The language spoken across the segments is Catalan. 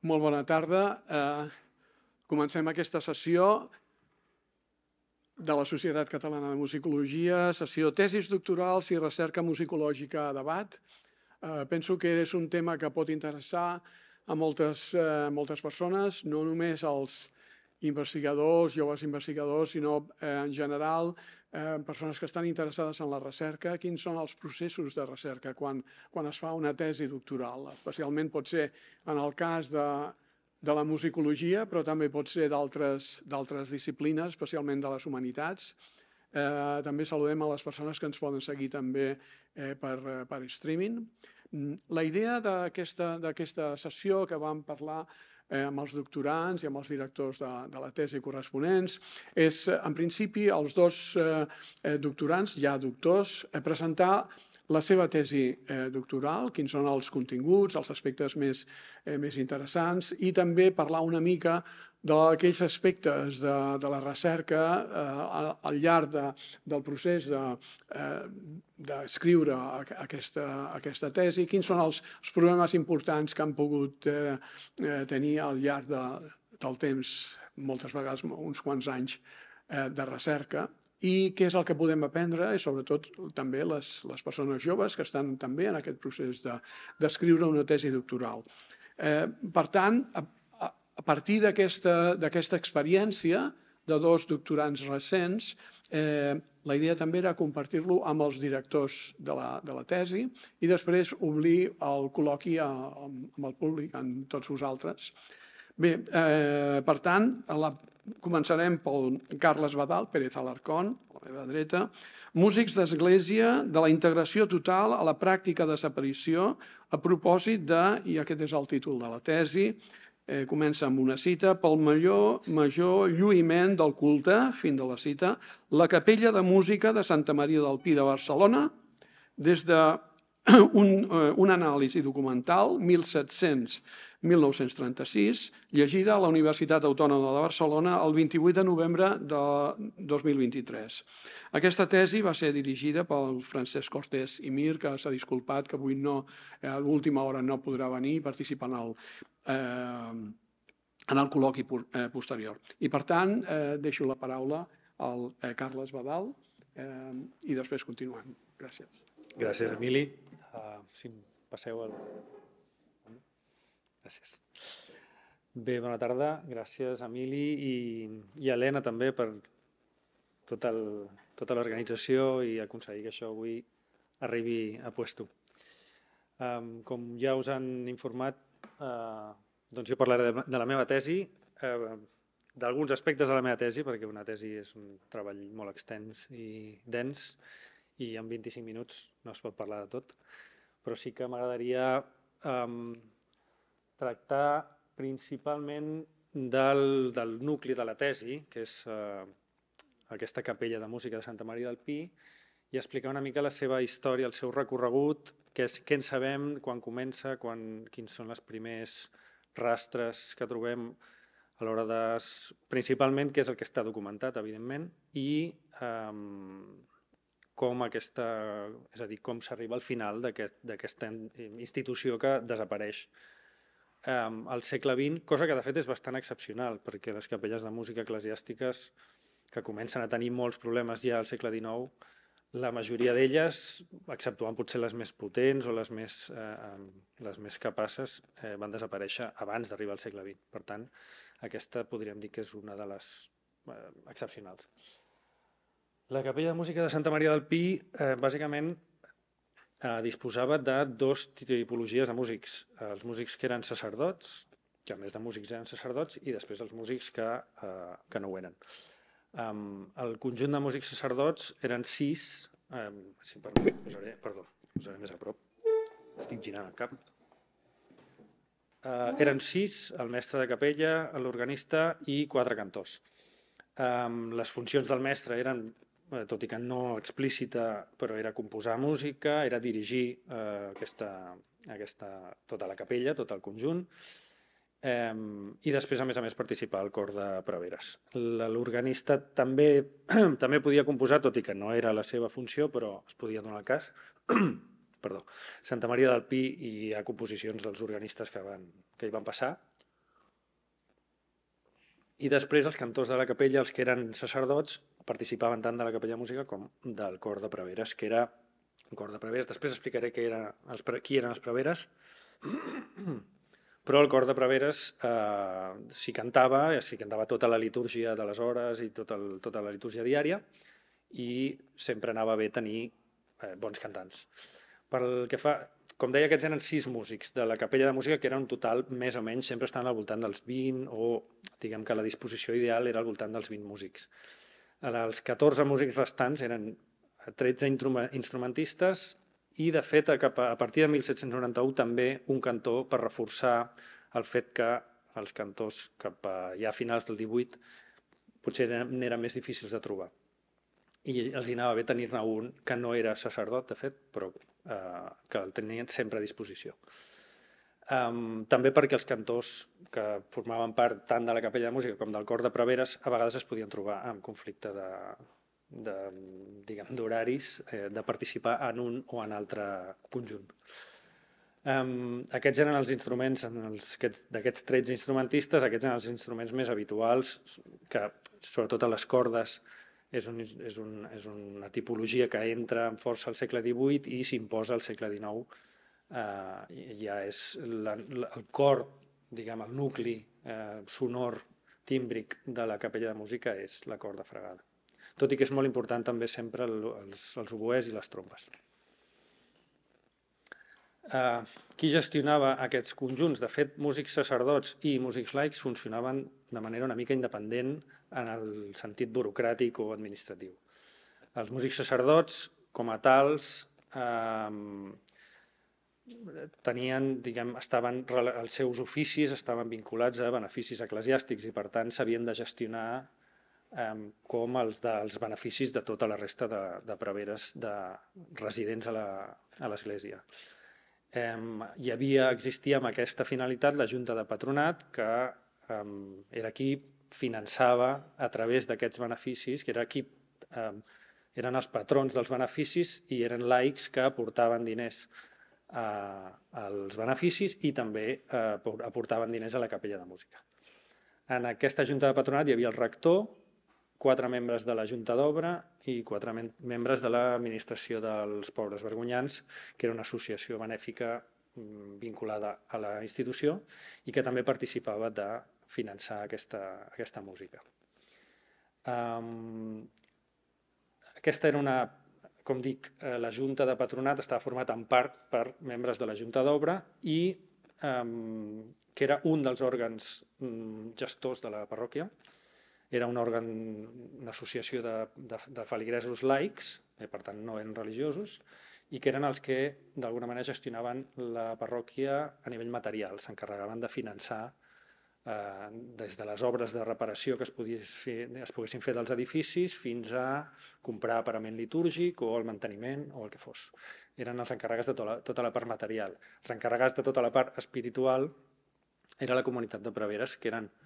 Molt bona tarda. Comencem aquesta sessió de la Societat Catalana de Musicologia, sessió Tesis doctorals i recerca musicològica a debat. Penso que és un tema que pot interessar a moltes persones, no només als investigadors, joves investigadors, sinó en general persones que estan interessades en la recerca. Quins són els processos de recerca quan es fa una tesi doctoral? Especialment pot ser en el cas de la musicologia, però també pot ser d'altres disciplines, especialment de les humanitats. També saludem a les persones que ens poden seguir també per streaming. La idea d'aquesta sessió que vam parlar amb els doctorants i amb els directors de la tesi corresponents és, en principi, els dos doctorants, ja doctors, presentar la seva tesi doctoral, quins són els continguts, els aspectes més interessants, i també parlar una mica d'aquells aspectes de la recerca al llarg del procés d'escriure aquesta tesi, quins són els problemes importants que han pogut tenir al llarg del temps, moltes vegades uns quants anys de recerca, i què és el que podem aprendre, i sobretot també les persones joves que estan també en aquest procés d'escriure una tesi doctoral. Per tant, a partir d'aquesta experiència de dos doctorants recents, la idea també era compartir-lo amb els directors de la tesi i després obrir el col·loqui amb el públic, amb tots vosaltres. Bé, per tant, començarem pel Carles Badal, Pérez Alarcón, a la meva dreta, músics d'església de la integració total a la pràctica de desaparició a propòsit de, i aquest és el títol de la tesi, comença amb una cita, pel major lluïment del culte, fin de la cita, la capella de música de Santa Maria del Pi de Barcelona, des d'un anàlisi documental, 1700-1936, llegida a la Universitat Autònoma de Barcelona el 28 de novembre de 2023. Aquesta tesi va ser dirigida pel Francesc Cortés i Mir, que s'ha disculpat que avui a l'última hora no podrà venir i participar en el col·loqui posterior. I per tant, deixo la paraula al Carles Badal i després continuem. Gràcies. Gràcies, Emili. Si em passeu el... Gràcies. Bé, bona tarda. Gràcies, Emili, i a Helena també per tota l'organització i aconseguir que això avui arribi a puesto. Com ja us han informat, doncs jo parlaré de la meva tesi, d'alguns aspectes de la meva tesi, perquè una tesi és un treball molt extens i dens, i en 25 minuts no es pot parlar de tot, però sí que m'agradaria tractar principalment del nucli de la tesi, que és aquesta capella de música de Santa Maria del Pi, i explicar una mica la seva història, el seu recorregut, què en sabem, quan comença, quins són els primers rastres que trobem a l'hora de... Principalment, què és el que està documentat, evidentment, i com s'arriba al final d'aquesta institució que desapareix al segle XX, cosa que de fet és bastant excepcional, perquè les capelles de música eclesiàstiques que comencen a tenir molts problemes ja al segle XIX, la majoria d'elles, exceptuant potser les més potents o les més capaces, van desaparèixer abans d'arribar al segle XX. Per tant, aquesta podríem dir que és una de les excepcionals. La capella de música de Santa Maria del Pi bàsicament disposava de dues tipologies de músics. Els músics que eren sacerdots, que a més de músics eren sacerdots, i després els músics que no ho eren. El conjunt de músics sacerdots eren 6, posaré més a prop, estic girant el cap. Eren 6, el mestre de capella, l'organista i 4 cantors. Les funcions del mestre eren, tot i que no explícita, però era composar música, era dirigir tota la capella, tot el conjunt, i després, a més, participar al cor de preveres. L'organista també podia composar, tot i que no era la seva funció, però es podia donar el cas. Santa Maria del Pi, i hi ha composicions dels organistes que hi van passar, I després els cantors de la capella, els que eren sacerdots, participaven tant de la capella de música com del cor de preveres, que era el cor de preveres. Després explicaré qui eren els preveres, però el cor de preveres s'hi cantava tota la litúrgia de les hores i tota la litúrgia diària, i sempre anava bé tenir bons cantants. Pel que fa, com deia, aquests eren 6 músics de la capella de música, que era un total, més o menys, sempre estaven al voltant dels 20, o diguem que la disposició ideal era al voltant dels 20 músics. Els 14 músics restants eren 13 instrumentistes i, de fet, a partir de 1791 també un cantor, per reforçar el fet que els cantors cap a ja finals del 18 potser n'eren més difícils de trobar. I els anava bé tenir-ne un que no era sacerdot, de fet, però que el tenien sempre a disposició. També perquè els cantors que formaven part tant de la capella de música com del cor de preveres a vegades es podien trobar en conflicte d'horaris, de participar en un o en altre conjunt. Aquests eren els instruments d'aquests 13 instrumentistes, aquests eren els instruments més habituals, que sobretot a les cordes és una tipologia que entra amb força al segle XVIII i s'imposa al segle XIX. Ja és el cor, diguem, el nucli sonor, tímbric de la capella de música és la corda fregada. Tot i que és molt important també sempre els oboès i les trompes. Qui gestionava aquests conjunts? De fet, músics sacerdots i músics laics funcionaven de manera una mica independent en el sentit burocràtic o administratiu. Els músics sacerdots, com a tals, els seus oficis estaven vinculats a beneficis eclesiàstics i, per tant, s'havien de gestionar com els dels beneficis de tota la resta de preveres residents a l'Església. Existia amb aquesta finalitat la Junta de Patronat, que era qui finançava a través d'aquests beneficis, que eren els patrons dels beneficis i eren laics que aportaven diners als beneficis i també aportaven diners a la capella de música. En aquesta Junta de Patronat hi havia el rector, 4 membres de la Junta d'Obra i 4 membres de l'Administració dels Pobres Vergonyants, que era una associació benèfica vinculada a la institució i que també participava de finançar aquesta música. Aquesta era com dic, la Junta de Patronat estava formada en part per membres de la Junta d'Obra i que era un dels òrgans gestors de la parròquia. Era un òrgan, una associació de feligresos laics, per tant no eren religiosos, i que eren els que d'alguna manera gestionaven la parròquia a nivell material, s'encarregaven de finançar des de les obres de reparació que es poguessin fer dels edificis fins a comprar parament litúrgic o el manteniment o el que fos. Eren els encarregats de tota la part material. Els encarregats de tota la part espiritual era la comunitat de preveres, que eren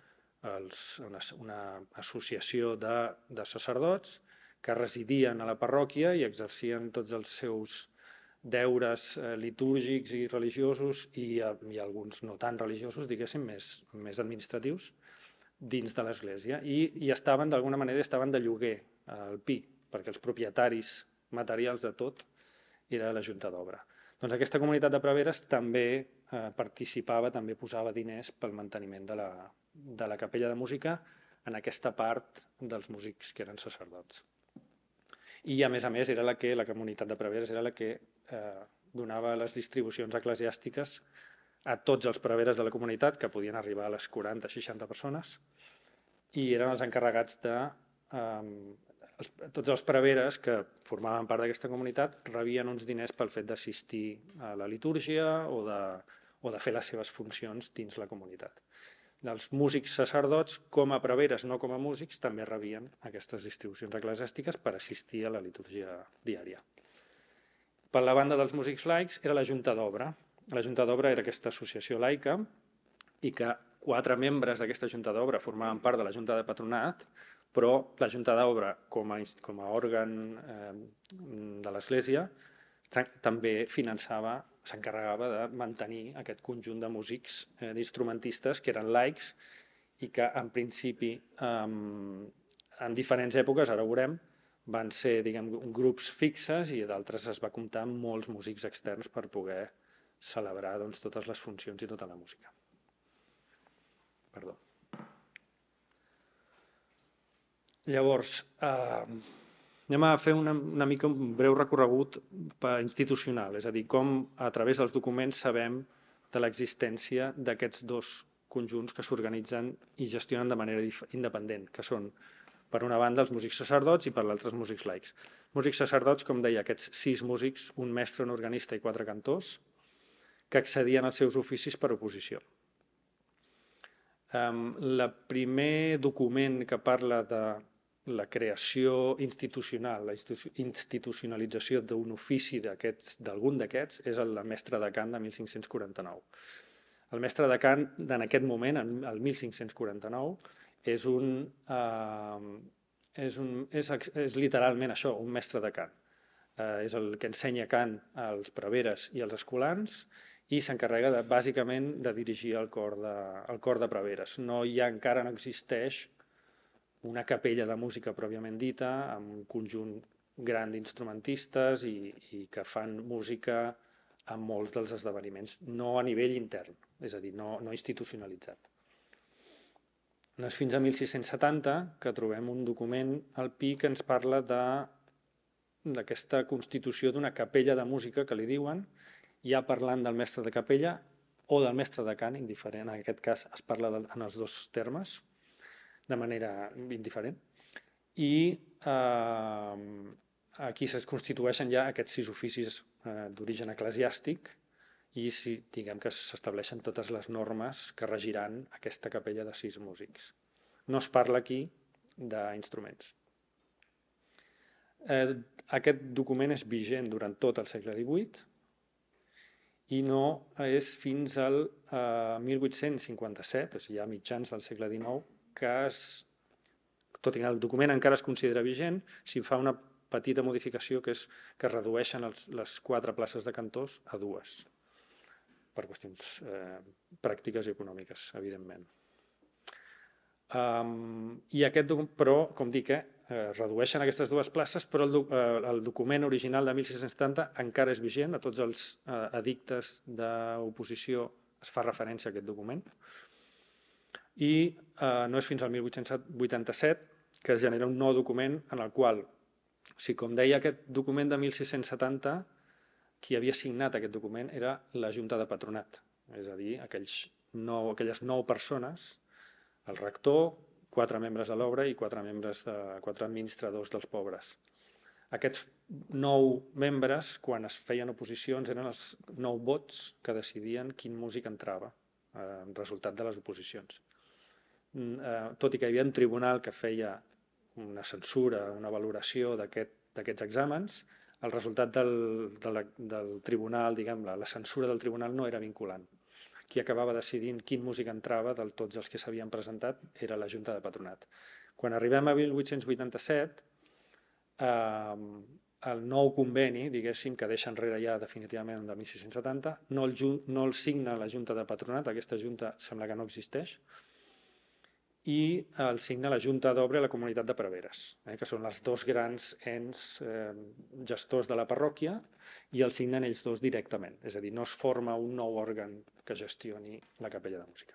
una associació de sacerdots que residien a la parròquia i exercien tots els seus deures litúrgics i religiosos i alguns no tan religiosos, diguéssim, més administratius, dins de l'Església. I estaven, d'alguna manera, de lloguer al pi, perquè els propietaris materials de tot era la Junta d'Obra. Doncs aquesta comunitat de preveres també participava, també posava diners pel manteniment de la capella de música en aquesta part dels músics que eren sacerdots. I, a més, era la comunitat de preveres era la que donava les distribucions eclesiàstiques a tots els preveres de la comunitat, que podien arribar a les 40-60 persones, i eren els encarregats de... Tots els preveres que formaven part d'aquesta comunitat rebien uns diners pel fet d'assistir a la litúrgia o de fer les seves funcions dins la comunitat. Els músics sacerdots, com a preveres, no com a músics, també rebien aquestes distribucions eclesiàstiques per assistir a la litúrgia diària. Per la banda dels músics laics era la Junta d'Obra. La Junta d'Obra era aquesta associació laica i que 4 membres d'aquesta Junta d'Obra formaven part de la Junta de Patronat, però la Junta d'Obra, com a òrgan de l'Església, també s'encarregava de mantenir aquest conjunt de músics, d'instrumentistes que eren laics i que en principi en diferents èpoques, ara ho veurem, van ser, diguem, grups fixes i d'altres es va comptar amb molts músics externs per poder celebrar doncs, totes les funcions i tota la música. Perdó. Llavors, anem a fer una mica un breu recorregut institucional, és a dir, com a través dels documents sabem de l'existència d'aquests dos conjunts que s'organitzen i gestionen de manera independent, que són, per una banda, els músics sacerdots i per l'altra, els músics laics. Músics sacerdots, com deia, aquests 6 músics, un mestre, un organista i 4 cantors, que accedien als seus oficis per oposició. El primer document que parla de la creació institucional, la institucionalització d'un ofici d'algun d'aquests, és el de mestre de cant de 1549. El mestre de cant, en aquest moment, el 1549, és literalment això, un mestre de cant. És el que ensenya cant als preveres i als escolans i s'encarrega bàsicament de dirigir el cor de preveres. Encara no existeix una capella de música pròpiament dita, amb un conjunt gran d'instrumentistes i que fan música en molts dels esdeveniments, no a nivell intern, és a dir, no institucionalitzat. No és fins a 1670 que trobem un document al Pi que ens parla d'aquesta constitució d'una capella de música, que li diuen, ja parlant del mestre de capella o del mestre de cant, indiferent, en aquest cas es parla en els dos termes, de manera indiferent, i aquí es constitueixen ja aquests 6 oficis d'origen eclesiàstic i diguem que s'estableixen totes les normes que regiran aquesta capella de 6 músics. No es parla aquí d'instruments. Aquest document és vigent durant tot el segle XVIII i no és fins al 1857, o sigui, ja mitjans del segle XIX, que tot i que el document encara es considera vigent, s'hi fa una petita modificació, que és que redueixen les 4 places de cantors a 2, per qüestions pràctiques i econòmiques, evidentment. Però, com dic, redueixen aquestes 2 places, però el document original de 1670 encara és vigent, a tots els edictes d'oposició es fa referència a aquest document, i no és fins al 1887 que es genera un nou document en el qual, com deia, aquest document de 1670, qui havia signat aquest document era la Junta de Patronat, és a dir, aquelles 9 persones, el rector, 4 membres de l'obra i 4 administradors dels pobres. Aquests 9 membres, quan es feien oposicions, eren els 9 vots que decidien quin músic entrava, en resultat de les oposicions. Tot i que hi havia un tribunal que feia una censura, una valoració d'aquests exàmens, el resultat del tribunal, diguem, la censura del tribunal no era vinculant. Qui acabava decidint quin músic entrava de tots els que s'havien presentat era la Junta de Patronat. Quan arribem a 1887, el nou conveni, diguéssim, que deixa enrere ja definitivament de 1670, no el signa la Junta de Patronat, aquesta Junta sembla que no existeix, i el signa la Junta d'Obra i la Comunitat de Preveres, que són els 2 grans ens gestors de la parròquia, i el signen ells 2 directament, és a dir, no es forma un nou òrgan que gestioni la capella de música.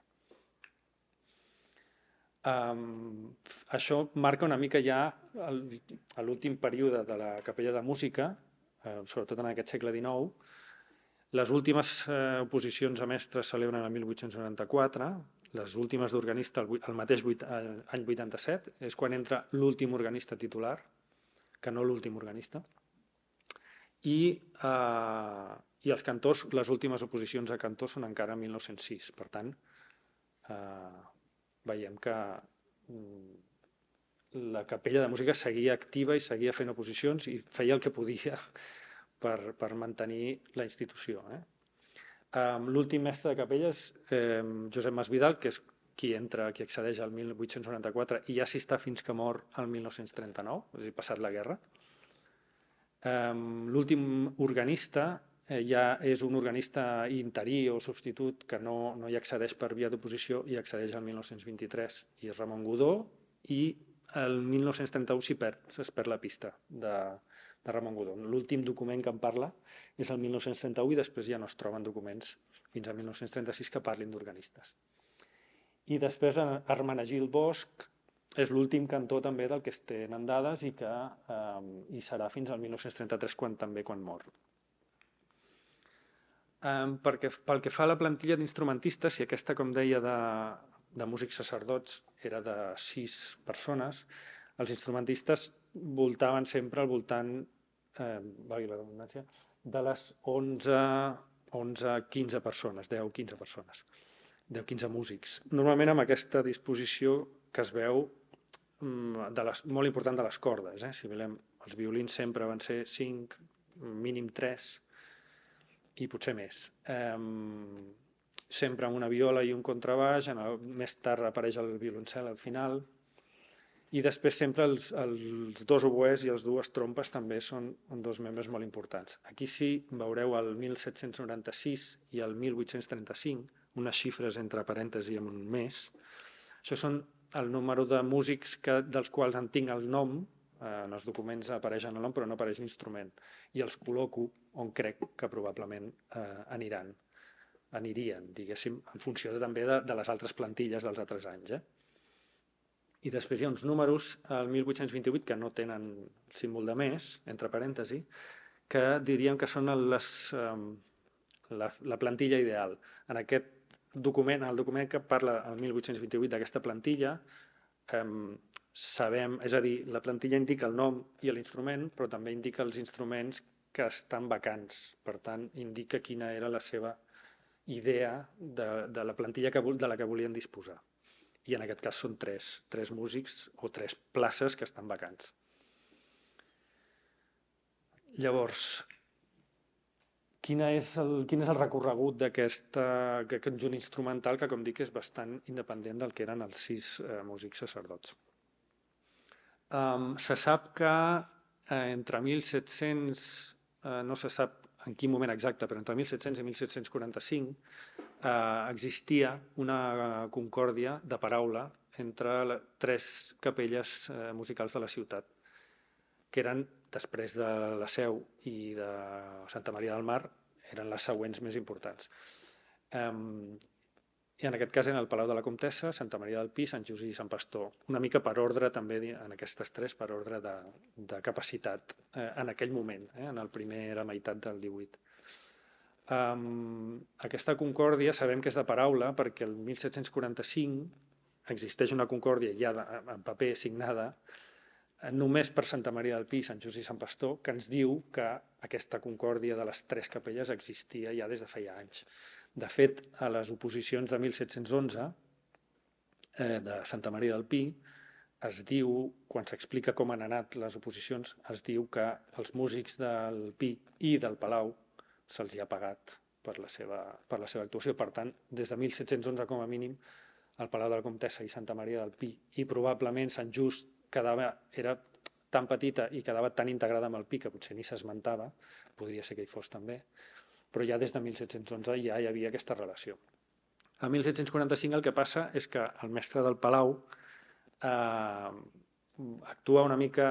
Això marca una mica ja l'últim període de la capella de música, sobretot en aquest segle XIX. Les últimes oposicions a mestres es celebren el 1894, les últimes d'organista el mateix any 87, és quan entra l'últim organista titular, que no l'últim organista, i els cantors, les últimes oposicions a cantors són encara 1906. Per tant, veiem que la capella de música seguia activa i seguia fent oposicions i feia el que podia per mantenir la institució. L'últim mestre de capella és Josep Masvidal, que és qui accedeix al 1894 i ja s'hi està fins que mor el 1939, és a dir, passat la guerra. L'últim organista ja és un organista interí o substitut que no hi accedeix per via d'oposició i accedeix al 1923, i és Ramon Godó, i el 1931 es perd la pista de Ramon Godó. L'últim document que en parla és el 1931 i després ja no es troben documents fins al 1936 que parlin d'organistes. I després Hermenegilda Bosch és l'últim cantó també del que es tenen dades i que hi serà fins al 1933 quan mor. Pel que fa a la plantilla d'instrumentistes, si aquesta, com deia, de músics sacerdots era de 6 persones, els instrumentistes voltaven sempre al voltant, valgui la redundància, de les 11-15 persones, 10-15 persones, 10-15 músics. Normalment amb aquesta disposició que es veu molt important de les cordes. Si mirem, els violins sempre van ser 5, mínim 3 i potser més. Sempre amb una viola i un contrabaix, més tard apareix el violoncel al final, i després sempre els 2 oboès i les 2 trompes també són 2 membres molt importants. Aquí sí veureu el 1796 i el 1835, unes xifres entre parèntesi amb un mes. Això són el número de músics dels quals en tinc el nom, en els documents apareixen el nom però no apareix l'instrument, i els col·loco on crec que probablement anirien, diguéssim, en funció també de les altres plantilles dels altres anys. I després hi ha uns números, el 1828, que no tenen el símbol de més, entre parèntesi, que diríem que són la plantilla ideal. En aquest document, el document que parla el 1828 d'aquesta plantilla, sabem, és a dir, la plantilla indica el nom i l'instrument, però també indica els instruments que estan vacants. Per tant, indica quina era la seva idea de la plantilla de la que volien disposar. I en aquest cas són 3 músics o 3 places que estan vacants. Llavors, quin és el recorregut d'aquest conjunt instrumental que, com dic, és bastant independent del que eren els 6 músics sacerdots? Se sap que entre 1700, no se sap en quin moment exacte, però entre 1700 i 1745 existia una concòrdia de paraula entre 3 capelles musicals de la ciutat, que eren, després de la Seu i de Santa Maria del Mar, eren les següents més importants. I en aquest cas eren el Palau de la Comtessa, Santa Maria del Pi, Sant Just i Sant Pastor, una mica per ordre també en aquestes 3, per ordre de capacitat en aquell moment, en el primera meitat del 18. Aquesta concòrdia sabem que és de paraula perquè el 1745 existeix una concòrdia ja en paper signada només per Santa Maria del Pi, Sant Just i Sant Pastor, que ens diu que aquesta concòrdia de les 3 capelles existia ja des de feia anys. De fet, a les oposicions de 1711 de Santa Maria del Pi es diu, quan s'explica com han anat les oposicions, es diu que els músics del Pi i del Palau se'ls ha pagat per la seva actuació. Per tant, des de 1711 com a mínim, el Palau de la Comtessa i Santa Maria del Pi i probablement Sant Just era tan petita i quedava tan integrada amb el Pi que potser ni s'esmentava, podria ser que hi fos també, però ja des de 1711 ja hi havia aquesta relació. A 1745 el que passa és que el mestre del Palau actua una mica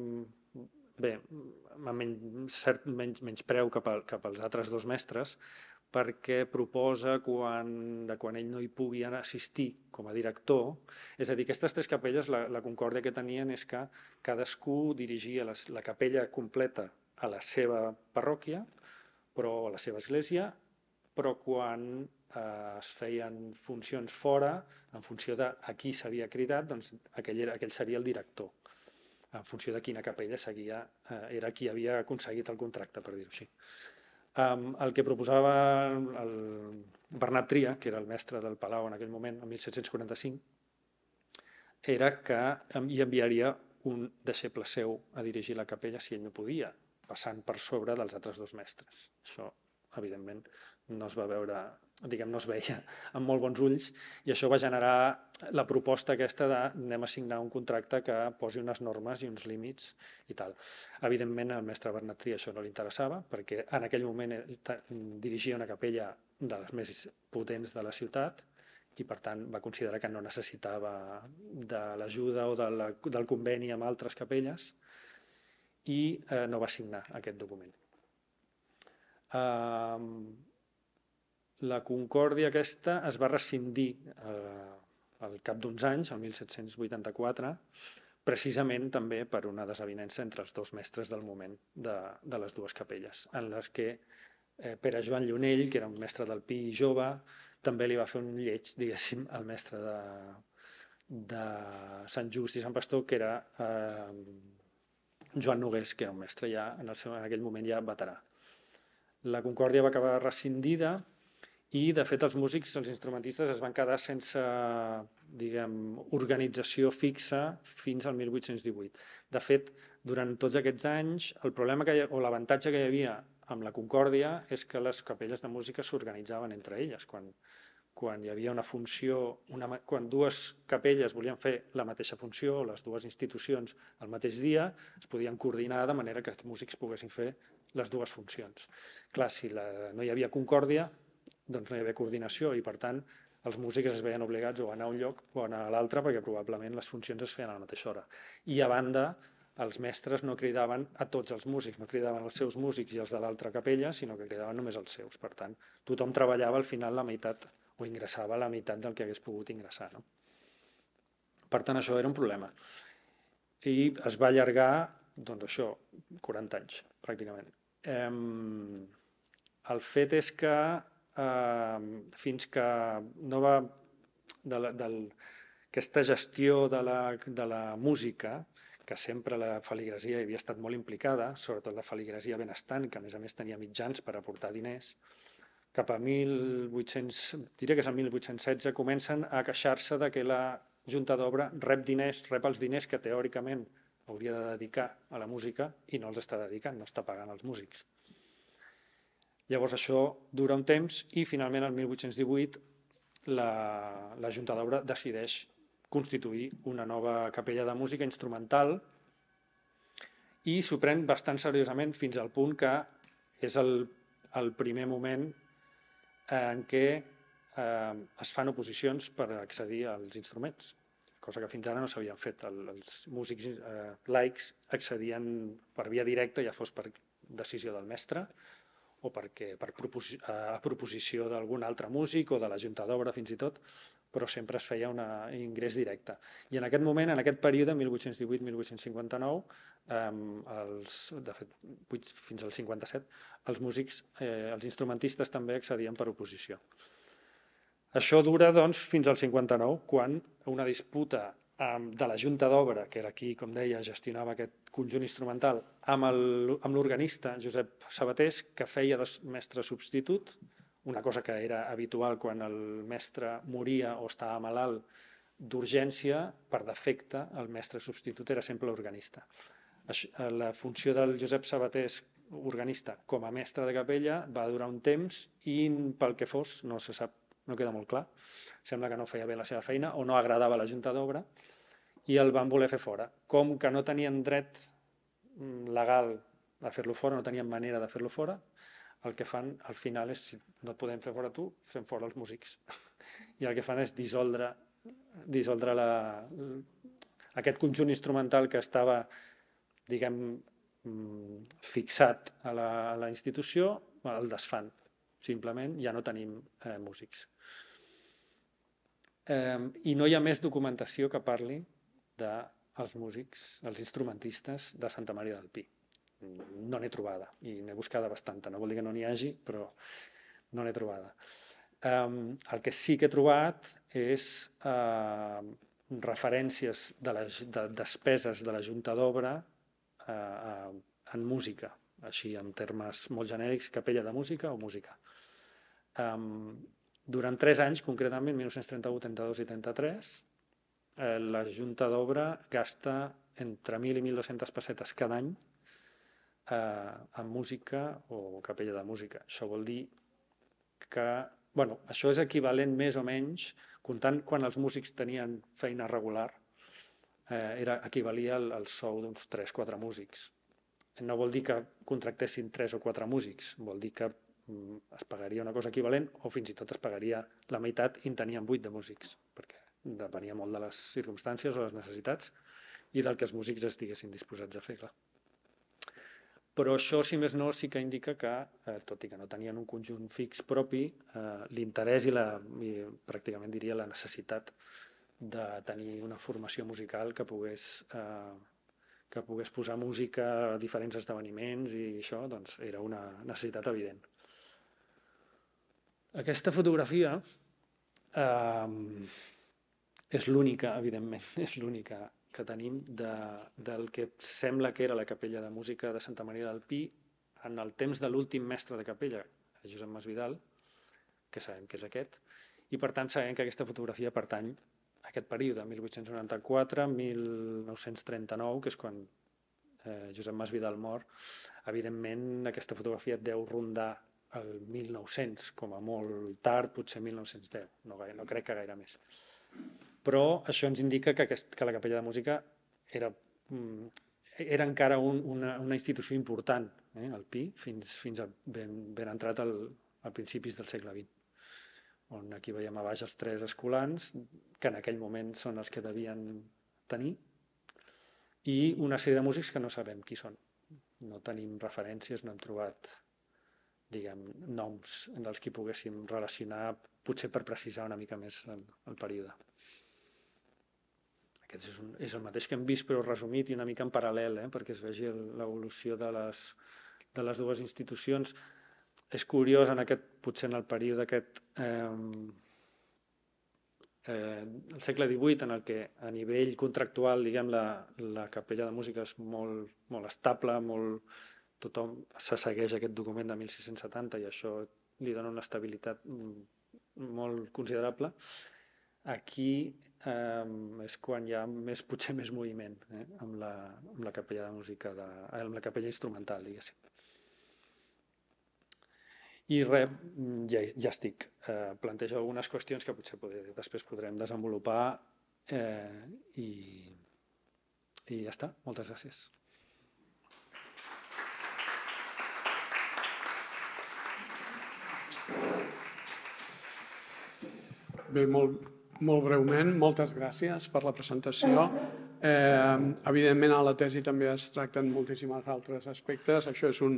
amb cert menyspreu cap als altres 2 mestres, perquè proposa quan ell no hi pugui assistir com a director, és a dir, aquestes 3 capelles, la concòrdia que tenien és que cadascú dirigia la capella completa a la seva parròquia, però a la seva església, però quan es feien funcions fora, en funció de a qui s'havia cridat, doncs aquell seria el director. En funció de quina capella era qui havia aconseguit el contracte, per dir-ho així. El que proposava el Bernat Tria, que era el mestre del Palau en aquell moment, en 1745, era que hi enviaria un deixeble seu a dirigir la capella si ell no podia, passant per sobre dels altres 2 mestres. Això, evidentment, no es va veure diguem, no es veia amb molt bons ulls, i això va generar la proposta aquesta de anem a signar un contracte que posi unes normes i uns límits i tal. Evidentment, al mestre Bernat Tria això no li interessava, perquè en aquell moment dirigia una capella de les més potents de la ciutat i, per tant, va considerar que no necessitava de l'ajuda o del conveni amb altres capelles i no va signar aquest document. La concòrdia aquesta es va rescindir al cap d'uns anys, el 1784, precisament també per una desavinença entre els dos mestres del moment de les dues capelles, en les que Pere Joan Llunell, que era un mestre del Pi jove, també li va fer un lleig, diguéssim, al mestre de Sant Just i Sant Pastor, que era Joan Nogués, que era un mestre ja en aquell moment ja veterà. La concòrdia va acabar rescindida i, de fet, els músics, els instrumentistes, es van quedar sense, diguem, organització fixa fins al 1818. De fet, durant tots aquests anys, el problema o l'avantatge que hi havia amb la concòrdia és que les capelles de música s'organitzaven entre elles. Quan hi havia una funció, quan dues capelles volien fer la mateixa funció, o les dues institucions al mateix dia, es podien coordinar de manera que els músics poguessin fer les dues funcions. Clar, si no hi havia concòrdia, doncs no hi havia coordinació i, per tant, els músics es veien obligats o a anar a un lloc o a anar a l'altre perquè probablement les funcions es feien a la mateixa hora. I, a banda, els mestres no cridaven a tots els músics, no cridaven els seus músics i els de l'altra capella, sinó que cridaven només els seus. Per tant, tothom treballava al final la meitat o ingressava la meitat del que hagués pogut ingressar. No? Per tant, això era un problema. I es va allargar, doncs això, 40 anys, pràcticament. El fet és que fins que no va aquesta gestió de la música, que sempre la feligrasia hi havia estat molt implicada, sobretot la feligrasia benestant, que a més tenia mitjans per aportar diners, cap a 1816 comencen a queixar-se de que la Junta d'Obra rep els diners que teòricament hauria de dedicar a la música i no els està dedicant, no està pagant els músics. Llavors això dura un temps i finalment el 1818 la Junta d'Obra decideix constituir una nova capella de música instrumental i s'ho pren bastant seriosament fins al punt que és el primer moment en què es fan oposicions per accedir als instruments, cosa que fins ara no s'havien fet. Els músics laics accedien per via directa, ja fos per decisió del mestre, o perquè a proposició d'algun altre músic o de la Junta d'Obra fins i tot, però sempre es feia un ingrés directe. I en aquest moment, en aquest període, 1818-1859, de fet, fins al 57, els músics, els instrumentistes també accedien per oposició. Això dura, doncs, fins al 59, quan una disputa de la Junta d'Obra, que era qui, com deia, gestionava aquest conjunt instrumental, amb l'organista Josep Sabatés, que feia de mestre substitut, una cosa que era habitual quan el mestre moria o estava malalt d'urgència, per defecte, el mestre substitut era sempre l'organista. La funció del Josep Sabatés, organista, com a mestre de capella, va durar un temps i, pel que fos, no se sap, no queda molt clar, sembla que no feia bé la seva feina o no agradava a la Junta d'Obra i el van voler fer fora. Com que no tenien dret legal a fer-lo fora, no tenien manera de fer-lo fora, el que fan al final és, si no et podem fer fora tu, fem fora els músics. I el que fan és dissoldre aquest conjunt instrumental que estava, diguem, fixat a la institució, el desfan. Simplement ja no tenim músics. I no hi ha més documentació que parli dels músics, els instrumentistes de Santa Maria del Pi. No n'he trobada i n'he buscada bastanta. No vol dir que no n'hi hagi, però no n'he trobada. El que sí que he trobat és referències de despeses de la Junta d'Obra en música, així en termes molt genèrics, capella de música o música. Durant 3 anys, concretament, 1931, 32 i 33, la Junta d'Obra gasta entre 1.000 i 1.200 pessetes cada any en música o capella de música. Això vol dir que Bueno, això és equivalent més o menys, comptant quan els músics tenien feina regular, equivalia al sou d'uns 3-4 músics. No vol dir que contractessin 3 o 4 músics, vol dir que es pagaria una cosa equivalent o fins i tot es pagaria la meitat i en tenien 8 de músics, perquè depenia molt de les circumstàncies o les necessitats i del que els músics estiguessin disposats a fer, clar. Però això, si més no, sí que indica que, tot i que no tenien un conjunt fix propi, l'interès i pràcticament diria la necessitat de tenir una formació musical que pogués posar música a diferents esdeveniments i això doncs, era una necessitat evident. Aquesta fotografia és l'única, evidentment, és l'única que tenim del que sembla que era la capella de música de Santa Maria del Pi en el temps de l'últim mestre de capella, Josep Masvidal, que sabem que és aquest, i per tant sabem que aquesta fotografia pertany a aquest període, 1894-1939, que és quan Josep Masvidal mor. Evidentment, aquesta fotografia deu rondar el 1900, com a molt tard, potser 1910, no crec que gaire més. Però això ens indica que la capella de música era encara una institució important, al Pi, fins a ben entrat a principis del segle XX, on aquí veiem a baix els 3 escolans, que en aquell moment són els que devien tenir, i una sèrie de músics que no sabem qui són. No tenim referències, no hem trobat, diguem, noms dels que poguéssim relacionar, potser per precisar una mica més el període. Aquest és el mateix que hem vist, però resumit i una mica en paral·lel, perquè es vegi l'evolució de les dues institucions. És curiós, potser en el període aquest, el segle XVIII, en el que a nivell contractual, diguem, la capella de música és molt estable, tothom se segueix aquest document de 1670 i això li dona una estabilitat molt considerable. Aquí és quan hi ha potser més moviment amb la capella de música, amb la capella instrumental, diguéssim. I res, ja estic. Plantejo algunes qüestions que potser després podrem desenvolupar i ja està. Moltes gràcies. Bé, molt breument, moltes gràcies per la presentació. Evidentment, a la tesi també es tracten moltíssims altres aspectes. Això és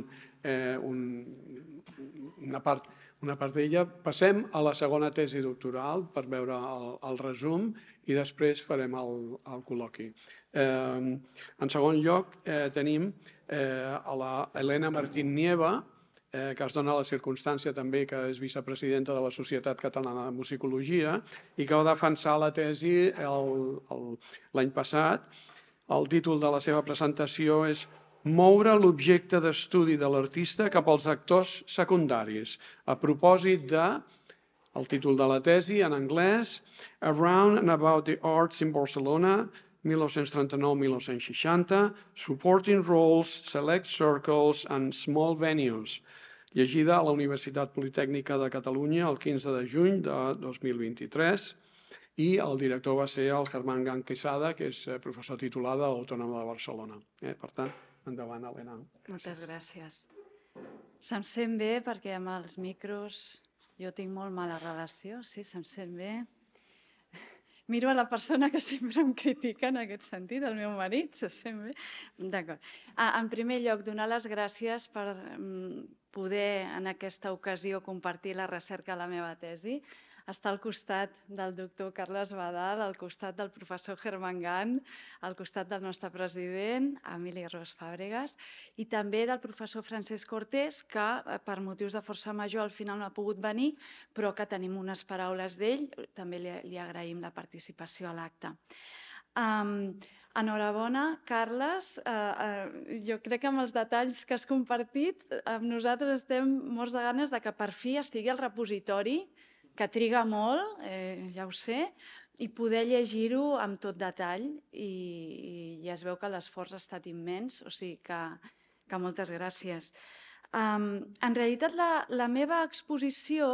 una part d'ella. Passem a la segona tesi doctoral per veure el resum i després farem el col·loqui. En segon lloc, tenim a la Elena Martín Nieva, que es dona la circumstància també que és vicepresidenta de la Societat Catalana de Musicologia i que va defensar la tesi l'any passat. El títol de la seva presentació és Moure l'objecte d'estudi de l'artista cap als actors secundaris, a propòsit el títol de la tesi en anglès, Around and About the Arts in Barcelona, 1939-1960, Supporting Roles, Select Circles and Small Venues, llegida a la Universitat Politècnica de Catalunya el 15 de juny de 2023 i el director va ser el Germán Gan Quesada, que és professor titular de l'Autònoma de Barcelona. Per tant, endavant, Elena. Moltes gràcies. Se'm sent bé perquè amb els micros jo tinc molt mala relació, sí, se'm sent bé. Miro a la persona que sempre em critica en aquest sentit, el meu marit, se sent bé? D'acord. En primer lloc, donar les gràcies per poder en aquesta ocasió compartir la recerca de la meva tesi, estar al costat del doctor Carles Badal, al costat del professor Germán Gan, al costat del nostre president, Emili Ros Fàbregas, i també del professor Francesc Cortés, que per motius de força major al final no ha pogut venir, però que tenim unes paraules d'ell, també li agraïm la participació a l'acte. Enhorabona, Carles. Jo crec que amb els detalls que has compartit, nosaltres estem morts de ganes que per fi estigui al repositori, que triga molt, ja ho sé, i poder llegir-ho amb tot detall i ja es veu que l'esforç ha estat immens, o sigui que moltes gràcies. En realitat, la meva exposició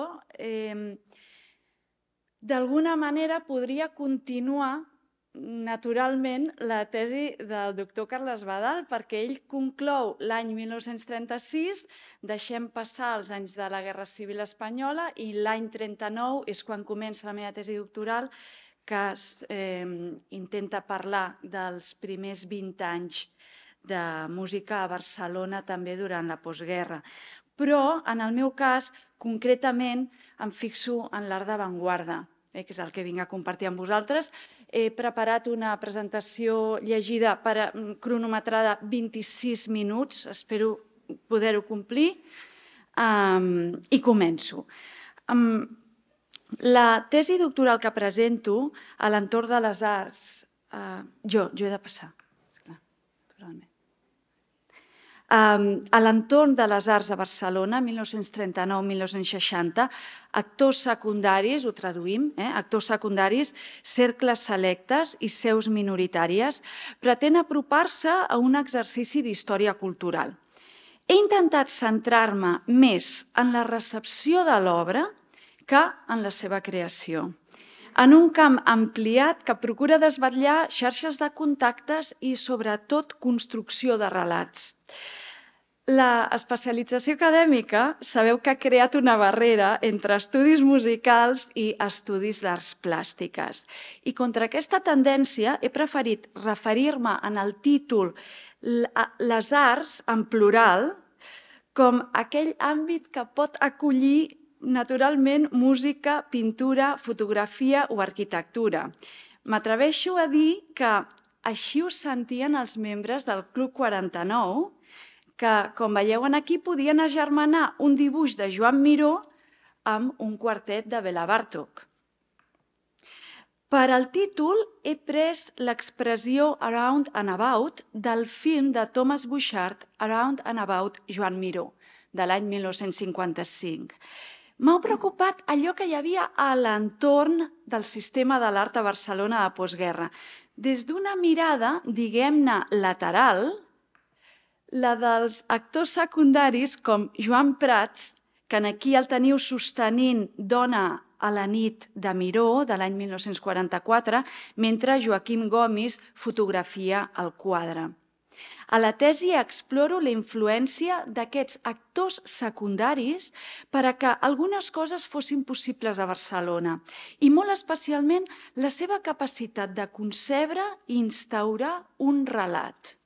d'alguna manera podria continuar naturalment la tesi del doctor Carles Badal, perquè ell conclou l'any 1936, deixem passar els anys de la Guerra Civil Espanyola i l'any 39 és quan comença la meva tesi doctoral, que intenta parlar dels primers 20 anys de música a Barcelona també durant la postguerra. Però, en el meu cas, concretament, em fixo en l'art d'avantguarda, que és el que vinc a compartir amb vosaltres. He preparat una presentació llegida cronometrada 26 minuts, espero poder-ho complir, i començo. La tesi doctoral que presento a l'entorn de les arts, jo he de passar, esclar, naturalment. A l'entorn de les arts a Barcelona, 1939-1960, actors secundaris, ho traduïm, actors secundaris, cercles selectes i seus minoritàries, pretén apropar-se a un exercici d'història cultural. He intentat centrar-me més en la recepció de l'obra que en la seva creació, en un camp ampliat que procura desvetllar xarxes de contactes i, sobretot, construcció de relats. La especialització acadèmica sabeu que ha creat una barrera entre estudis musicals i estudis d'arts plàstiques. I contra aquesta tendència he preferit referir-me en el títol les arts, en plural, com aquell àmbit que pot acollir naturalment música, pintura, fotografia o arquitectura. M'atreveixo a dir que així ho sentien els membres del Club 49, que, com veieu aquí, podien agermanar un dibuix de Joan Miró amb un quartet de Bela Bartók. Per al títol he pres l'expressió Around and About del film de Thomas Bouchard, Around and About Joan Miró, de l'any 1955. M'ha preocupat allò que hi havia a l'entorn del sistema de l'art a Barcelona de postguerra. Des d'una mirada, diguem-ne, lateral, la dels actors secundaris com Joan Prats, que aquí el teniu sostenint Dona a la nit de Miró, de l'any 1944, mentre Joaquim Gomis fotografia el quadre. A la tesi exploro la influència d'aquests actors secundaris per a que algunes coses fossin possibles a Barcelona i molt especialment la seva capacitat de concebre i instaurar un relat.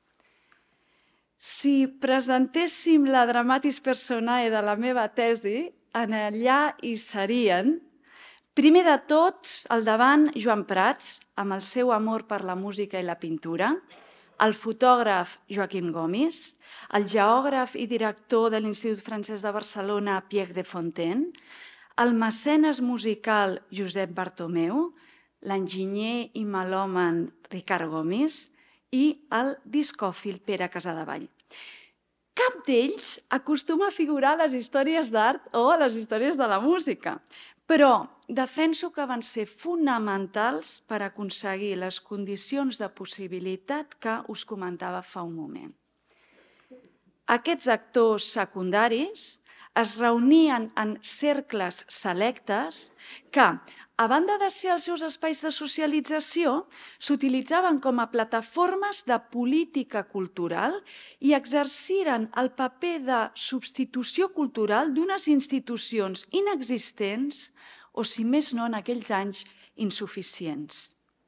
Si presentéssim la dramatis personae de la meva tesi, en allà hi serien, primer de tots, al davant, Joan Prats, amb el seu amor per la música i la pintura, el fotògraf Joaquim Gomis, el geògraf i director de l'Institut Francès de Barcelona Pierre de Fontaine, el mecenes musical Josep Bartomeu, l'enginyer i melòman Ricard Gomis i el discòfil Pere Casadevall. Cap d'ells acostuma a figurar a les històries d'art o a les històries de la música, però defenso que van ser fonamentals per aconseguir les condicions de possibilitat que us comentava fa un moment. Aquests actors secundaris es reunien en cercles selectes que, a banda de ser els seus espais de socialització, s'utilitzaven com a plataformes de política cultural i exerciren el paper de substitució cultural d'unes institucions inexistents o, si més no, en aquells anys, insuficients.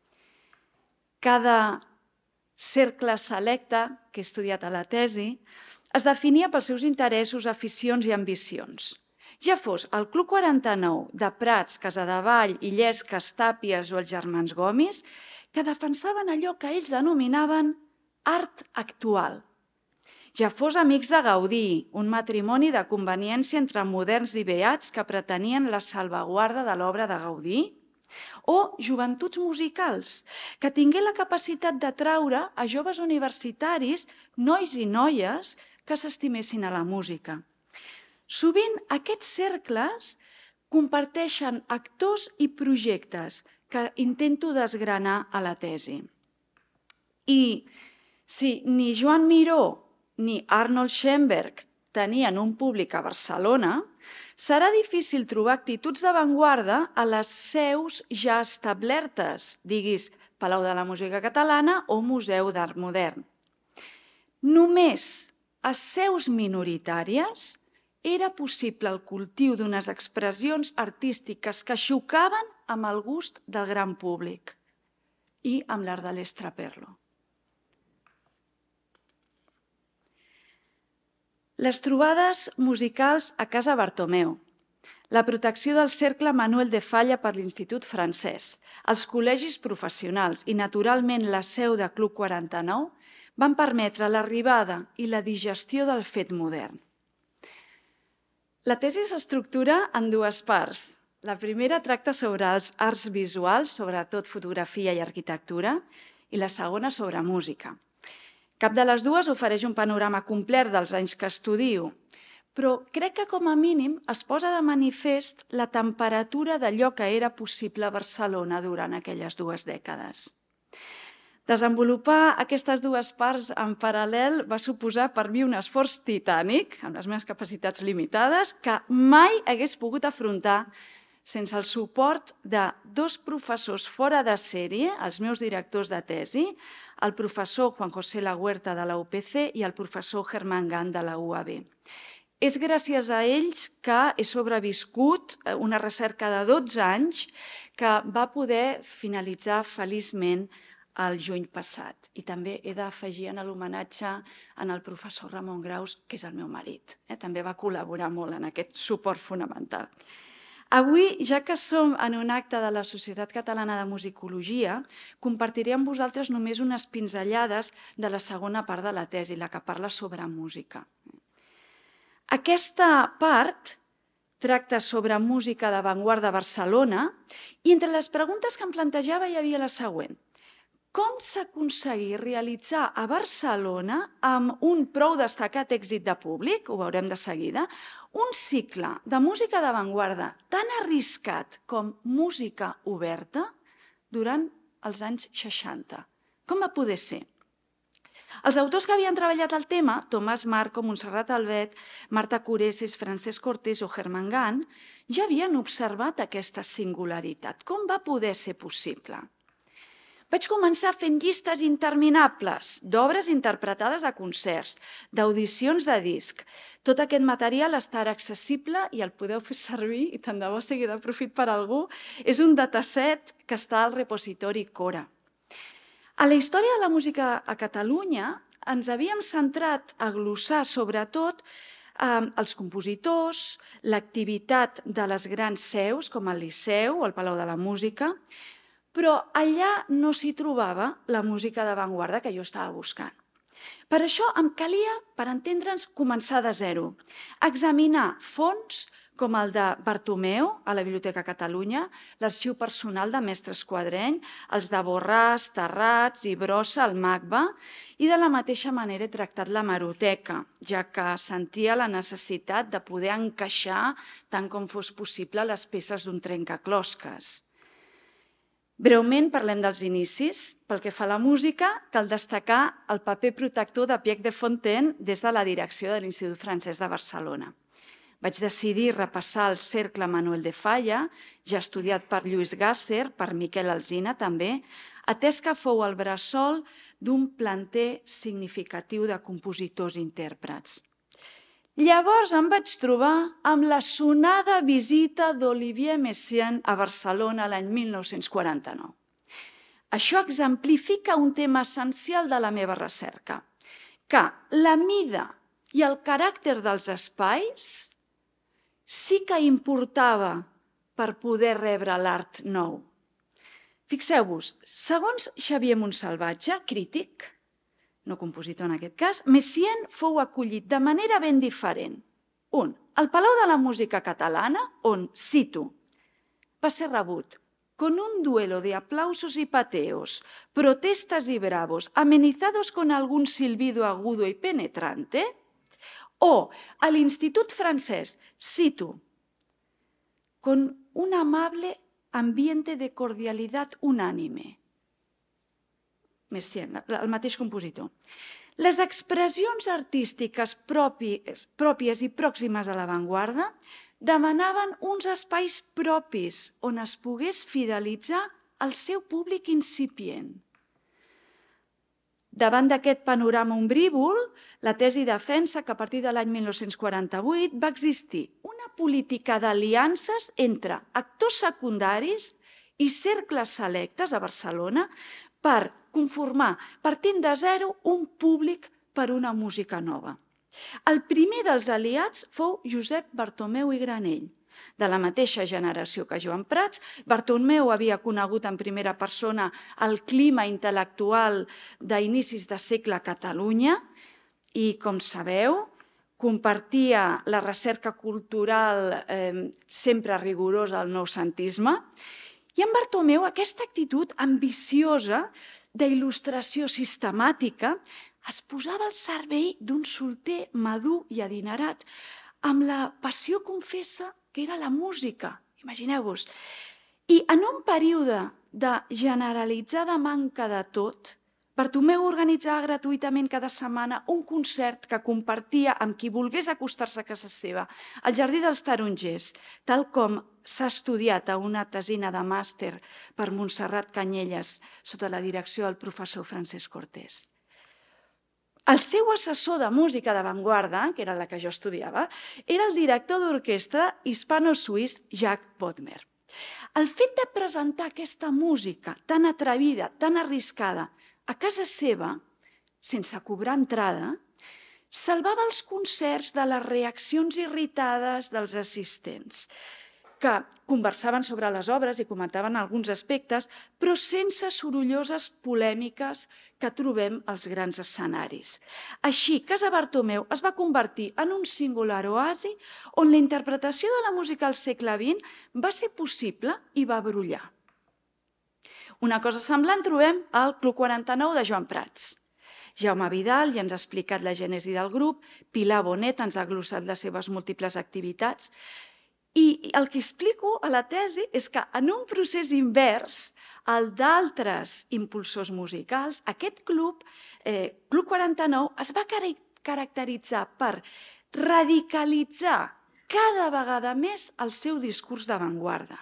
Cada cercle selecte que he estudiat a la tesi es definia pels seus interessos, aficions i ambicions. Ja fos el Club 49 de Prats, Casadevall, Illescas, Tàpies o els germans Gomis, que defensaven allò que ells denominaven art actual. Ja fos Amics de Gaudí, un matrimoni de conveniència entre moderns i beats que pretenien la salvaguarda de l'obra de Gaudí, o Joventuts Musicals, que tingué la capacitat d'atraure a joves universitaris, nois i noies, que s'estimessin a la música. Sovint aquests cercles comparteixen actors i projectes que intento desgranar a la tesi. I si ni Joan Miró ni Arnold Schoenberg tenien un públic a Barcelona, serà difícil trobar actituds d'avantguarda a les seus ja establertes, diguis Palau de la Música Catalana o Museu d'Art Modern. Només a seus minoritàries era possible el cultiu d'unes expressions artístiques que xocaven amb el gust del gran públic i amb l'art de l'estraperlo. Les trobades musicals a Casa Bartomeu, la protecció del Cercle Manuel de Falla per l'Institut Francès, els col·legis professionals i, naturalment, la seu de Club 49 van permetre l'arribada i la digestió del fet modern. La tesi s'estructura en dues parts. La primera tracta sobre els arts visuals, sobretot fotografia i arquitectura, i la segona sobre música. Cap de les dues ofereix un panorama complet dels anys que estudio, però crec que com a mínim es posa de manifest la temperatura d'allò que era possible a Barcelona durant aquelles dues dècades. Desenvolupar aquestes dues parts en paral·lel va suposar per mi un esforç titànic, amb les meves capacitats limitades, que mai hagués pogut afrontar sense el suport de dos professors fora de sèrie, els meus directors de tesi, el professor Juan José La Huerta de la UPC i el professor Germán Gant de la UAB. És gràcies a ells que he sobreviscut una recerca de 12 anys que va poder finalitzar feliçment el juny passat. I també he d'afegir en l'homenatge al professor Ramon Graus, que és el meu marit. També va col·laborar molt en aquest suport fonamental. Avui, ja que som en un acte de la Societat Catalana de Musicologia, compartiré amb vosaltres només unes pinzellades de la segona part de la tesi, la que parla sobre música. Aquesta part tracta sobre música d'avantguarda a Barcelona i entre les preguntes que em plantejava hi havia la següent. Com s'aconseguir realitzar a Barcelona, amb un prou destacat èxit de públic, ho veurem de seguida, un cicle de música d'avantguarda tan arriscat com música oberta durant els anys 60? Com va poder ser? Els autors que havien treballat el tema, Tomàs Marco, Montserrat Albet, Marta Cureses, Francesc Cortés o Germán Gant, ja havien observat aquesta singularitat. Com va poder ser possible? Vaig començar fent llistes interminables d'obres interpretades a concerts, d'audicions de disc. Tot aquest material està accessible i el podeu fer servir, i tant de bo sigui de profit per a algú. És un dataset que està al repositori Cora. A la història de la música a Catalunya ens havíem centrat a glossar sobretot els compositors, l'activitat de les grans seus, com el Liceu o el Palau de la Música, però allà no s'hi trobava la música d'avantguarda que jo estava buscant. Per això em calia, per entendre'ns, començar de zero, examinar fons com el de Bartomeu, a la Biblioteca Catalunya, l'arxiu personal de Mestre Esquadreny, els de Borràs, Terrats i Brossa, al MACBA, i de la mateixa manera he tractat l'hemeroteca, ja que sentia la necessitat de poder encaixar tant com fos possible les peces d'un trencaclosques. Breument parlem dels inicis. Pel que fa a la música, cal destacar el paper protector de Pierre de Fontaine des de la direcció de l'Institut Francès de Barcelona. Vaig decidir repassar el Cercle Manuel de Falla, ja estudiat per Lluís Gasser, per Miquel Alsina també, atès que fou el bressol d'un planter significatiu de compositors i intèrprets. Llavors em vaig trobar amb la sonada visita d'Olivier Messiaen a Barcelona l'any 1949. Això exemplifica un tema essencial de la meva recerca, que la mida i el caràcter dels espais sí que importava per poder rebre l'art nou. Fixeu-vos, segons Xavier Montsalvatge, crític, no compositor en aquest cas, Messiaen fou acollit de manera ben diferent. Un, al Palau de la Música Catalana, on, cito, va ser rebut con un duelo de aplausos y pateos, protestas y bravos, amenizados con algún silbido agudo y penetrante, o al Institut Francès, cito, con un amable ambiente de cordialidad unánime. Messiaen, el mateix compositor. Les expressions artístiques pròpies i pròximes a l'avantguarda demanaven uns espais propis on es pogués fidelitzar el seu públic incipient. Davant d'aquest panorama ombrívol, la tesi defensa que a partir de l'any 1948 va existir una política d'aliances entre actors secundaris i cercles selectes a Barcelona per conformar, partint de zero, un públic per una música nova. El primer dels aliats fou Josep Bartomeu i Granell. De la mateixa generació que Joan Prats, Bartomeu havia conegut en primera persona el clima intel·lectual d'inicis de segle a Catalunya i, com sabeu, compartia la recerca cultural sempre rigorosa al noucentisme. I en Bartomeu aquesta actitud ambiciosa d'il·lustració sistemàtica es posava al servei d'un solter madur i adinerat amb la passió confessa que era la música, imagineu-vos. I en un període de generalitzada manca de tot, Bartomeu organitzava gratuïtament cada setmana un concert que compartia amb qui volgués acostar-se a casa seva, al Jardí dels Tarongers, tal com s'ha estudiat a una tesina de màster per Montserrat Canyelles sota la direcció del professor Francesc Cortés. El seu assessor de música d'avantguarda, que era la que jo estudiava, era el director d'orquestra hispano-suís Jacques Bodmer. El fet de presentar aquesta música tan atrevida, tan arriscada, a casa seva, sense cobrar entrada, salvava els concerts de les reaccions irritades dels assistents, que conversaven sobre les obres i comentaven alguns aspectes, però sense sorolloses polèmiques que trobem als grans escenaris. Així, Casa Bartomeu es va convertir en un singular oasi on la interpretació de la música al segle XX va ser possible i va brollar. Una cosa semblant trobem al Club 49 de Joan Prats. Jaume Vidal ja ens ha explicat la gènesi del grup, Pilar Bonet ens ha glossat les seves múltiples activitats, i el que explico a la tesi és que en un procés invers al d'altres impulsors musicals, aquest club, Club 49, es va caracteritzar per radicalitzar cada vegada més el seu discurs d'avantguarda.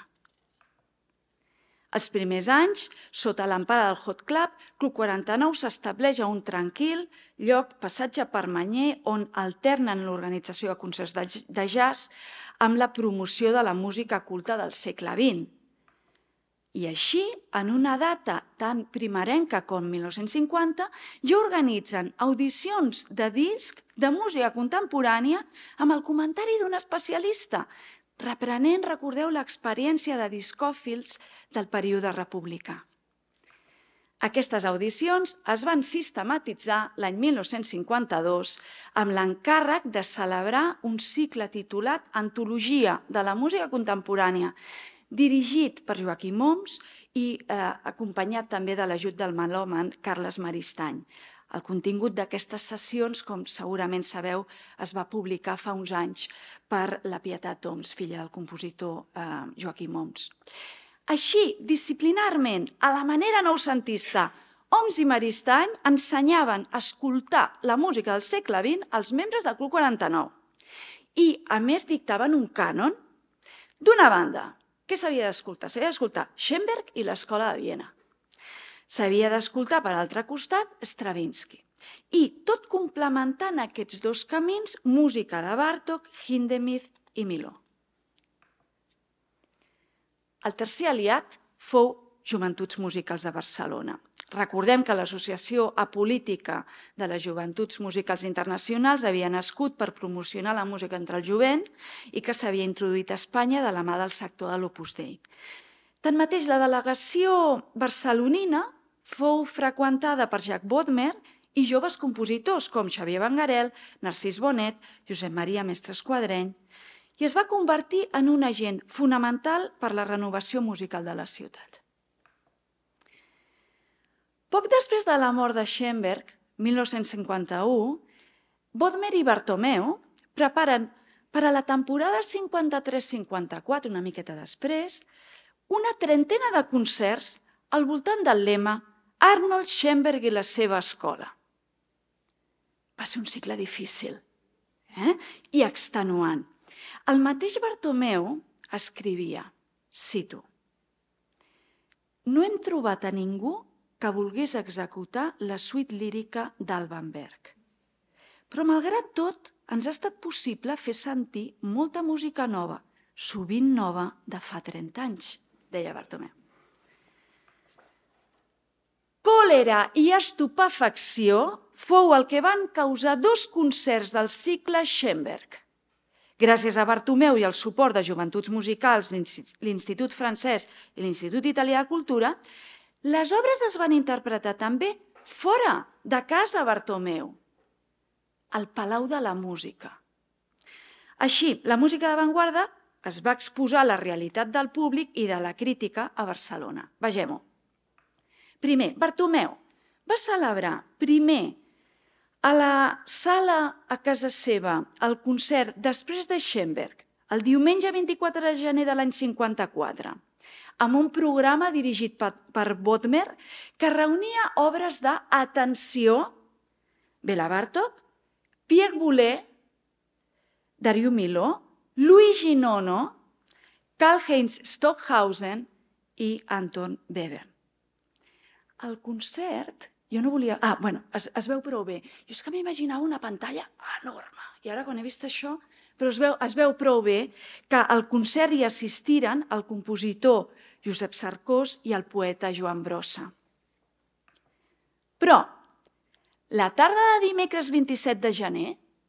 Els primers anys, sota l'empara del Hot Club, Club 49 s'estableix a un tranquil lloc, passatge Permanyer, on alternen l'organització de concerts de jazz amb la promoció de la música culta del segle XX. I així, en una data tan primerenca com 1950, ja organitzen audicions de disc de música contemporània amb el comentari d'un especialista, reprenent, recordeu, l'experiència de discòfils del període republicà. Aquestes audicions es van sistematitzar l'any 1952 amb l'encàrrec de celebrar un cicle titulat Antologia de la música contemporània, dirigit per Joaquim Oms i acompanyat també de l'ajut del melòman Carles Maristany. El contingut d'aquestes sessions, com segurament sabeu, es va publicar fa uns anys per la Pietat Oms, filla del compositor Joaquim Oms. Així, disciplinarment, a la manera noucentista, Oms i Maristany ensenyaven a escoltar la música del segle XX als membres del Club 49 i, a més, dictaven un cànon. D'una banda, què s'havia d'escoltar? S'havia d'escoltar Schoenberg i l'Escola de Viena. S'havia d'escoltar, per altre costat, Stravinsky. I, tot complementant aquests dos camins, música de Bartók, Hindemith i Miló. El tercer aliat fou Joventuts Musicals de Barcelona. Recordem que l'Associació Apolítica de les Joventuts Musicals Internacionals havia nascut per promocionar la música entre el jovent i que s'havia introduït a Espanya de la mà del sector de l'Opus Dei. Tanmateix, la delegació barcelonina fou freqüentada per Jacques Bodmer i joves compositors com Xavier Benguerel, Narcís Bonet, Josep Maria Mestres Quadreny, i es va convertir en un agent fonamental per la renovació musical de la ciutat. Poc després de la mort de Schoenberg, 1951, Bodmer i Bartomeu preparen per a la temporada 53-54, una miqueta després, una trentena de concerts al voltant del lema Arnold Schoenberg i la seva escola. Va ser un cicle difícil i extenuant. El mateix Bartomeu escrivia, cito, «No hem trobat a ningú que volgués executar la suite lírica d'Alban Berg. Però, malgrat tot, ens ha estat possible fer sentir molta música nova, sovint nova de fa 30 anys», deia Bartomeu. Còlera i estupefacció fou el que van causar 2 concerts del cicle Schoenberg. Gràcies a Bartomeu i al suport de Joventuts Musicals, l'Institut Francès i l'Institut Italià de Cultura, les obres es van interpretar també fora de casa Bartomeu, al Palau de la Música. Així, la música d'avantguarda es va exposar a la realitat del públic i de la crítica a Barcelona. Vegem-ho. Primer, Bartomeu va celebrar primer a la sala a casa seva el concert després de Schoenberg, el diumenge 24 de gener de l'any 54, amb un programa dirigit per Bodmer que reunia obres d'atenció, Béla Bartók, Pierre Boulez, Darío Milhaud, Luigi Nono, Karlheinz Stockhausen i Anton Webern. El concert, jo no volia... es veu prou bé. Jo és que m'imaginava una pantalla enorme. I ara, quan he vist això, però es veu prou bé que al concert hi assistiren el compositor Josep Sarcós i el poeta Joan Brossa. Però, la tarda de dimecres 27 de gener,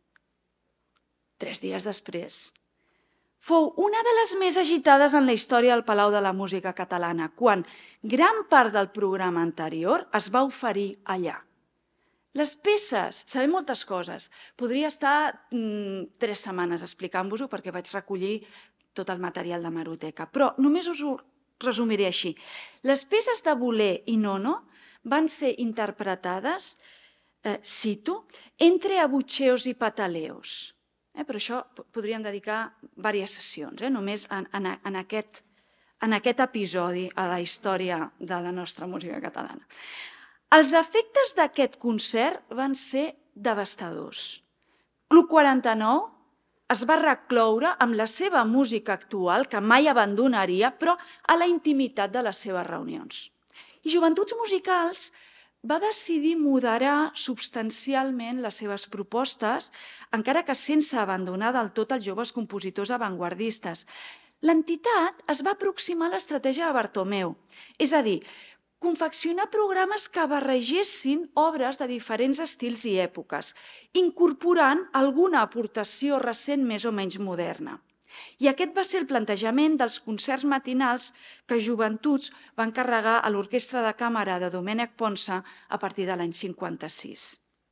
3 dies després, fou una de les més agitades en la història del Palau de la Música Catalana, quan gran part del programa anterior es va oferir allà. Les peces, sabem moltes coses. Podria estar 3 setmanes explicant-vos-ho perquè vaig recollir tot el material de Hemeroteca, però només us ho resumiré així. Les peces de Boulez i Nono van ser interpretades, cito, entre abucheos i pataleos. Però això podríem dedicar diverses sessions, només en aquest episodi a la història de la nostra música catalana. Els efectes d'aquest concert van ser devastadors. Club 49 es va recloure amb la seva música actual, que mai abandonaria, però a la intimitat de les seves reunions. I Joventuts Musicals va decidir moderar substancialment les seves propostes, encara que sense abandonar del tot els joves compositors avantguardistes. L'entitat es va aproximar a l'estratègia de Bartomeu, és a dir, confeccionar programes que barregessin obres de diferents estils i èpoques, incorporant alguna aportació recent més o menys moderna. I aquest va ser el plantejament dels concerts matinals que Joventuts va encarregar a l'Orquestra de Càmera de Domènec Ponsa a partir de l'any 56.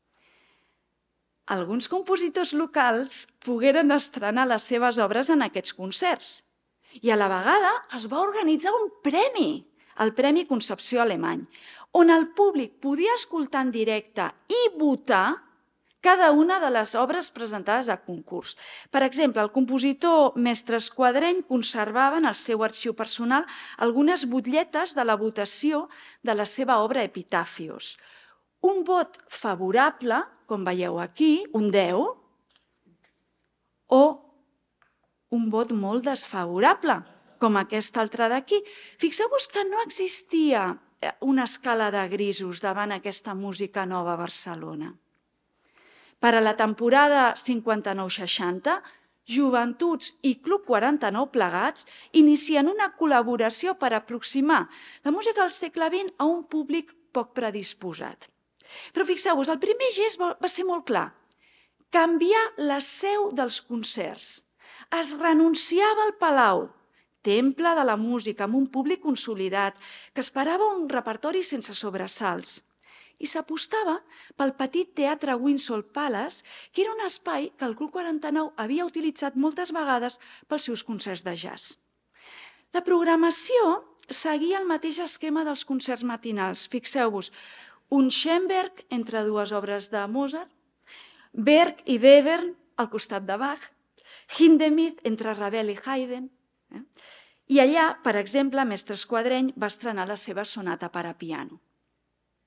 Alguns compositors locals pogueren estrenar les seves obres en aquests concerts i a la vegada es va organitzar un premi, el Premi Concepció Alemany, on el públic podia escoltar en directe i votar cada una de les obres presentades a concurs. Per exemple, el compositor Mestre Esquadreny conservava en el seu arxiu personal algunes butlletes de la votació de la seva obra Epitafios. Un vot favorable, com veieu aquí, un 10, o un vot molt desfavorable, com aquest altre d'aquí. Fixeu-vos que no existia una escala de grisos davant aquesta música nova a Barcelona. Per a la temporada 59-60, Joventuts i Club 49 plegats inicien una col·laboració per aproximar la música del segle XX a un públic poc predisposat. Però fixeu-vos, el primer gest va ser molt clar. Canviar la seu dels concerts. Es renunciava al Palau, temple de la música, amb un públic consolidat, que esperava un repertori sense sobresalts. I s'apostava pel petit teatre Windsor Palace, que era un espai que el Club 49 havia utilitzat moltes vegades pels seus concerts de jazz. La programació seguia el mateix esquema dels concerts matinals. Fixeu-vos, un Schoenberg entre 2 obres de Mozart, Berg i Webern al costat de Bach, Hindemith entre Ravel i Haydn. I allà, per exemple, Mestre Esquadreny va estrenar la seva sonata per a piano.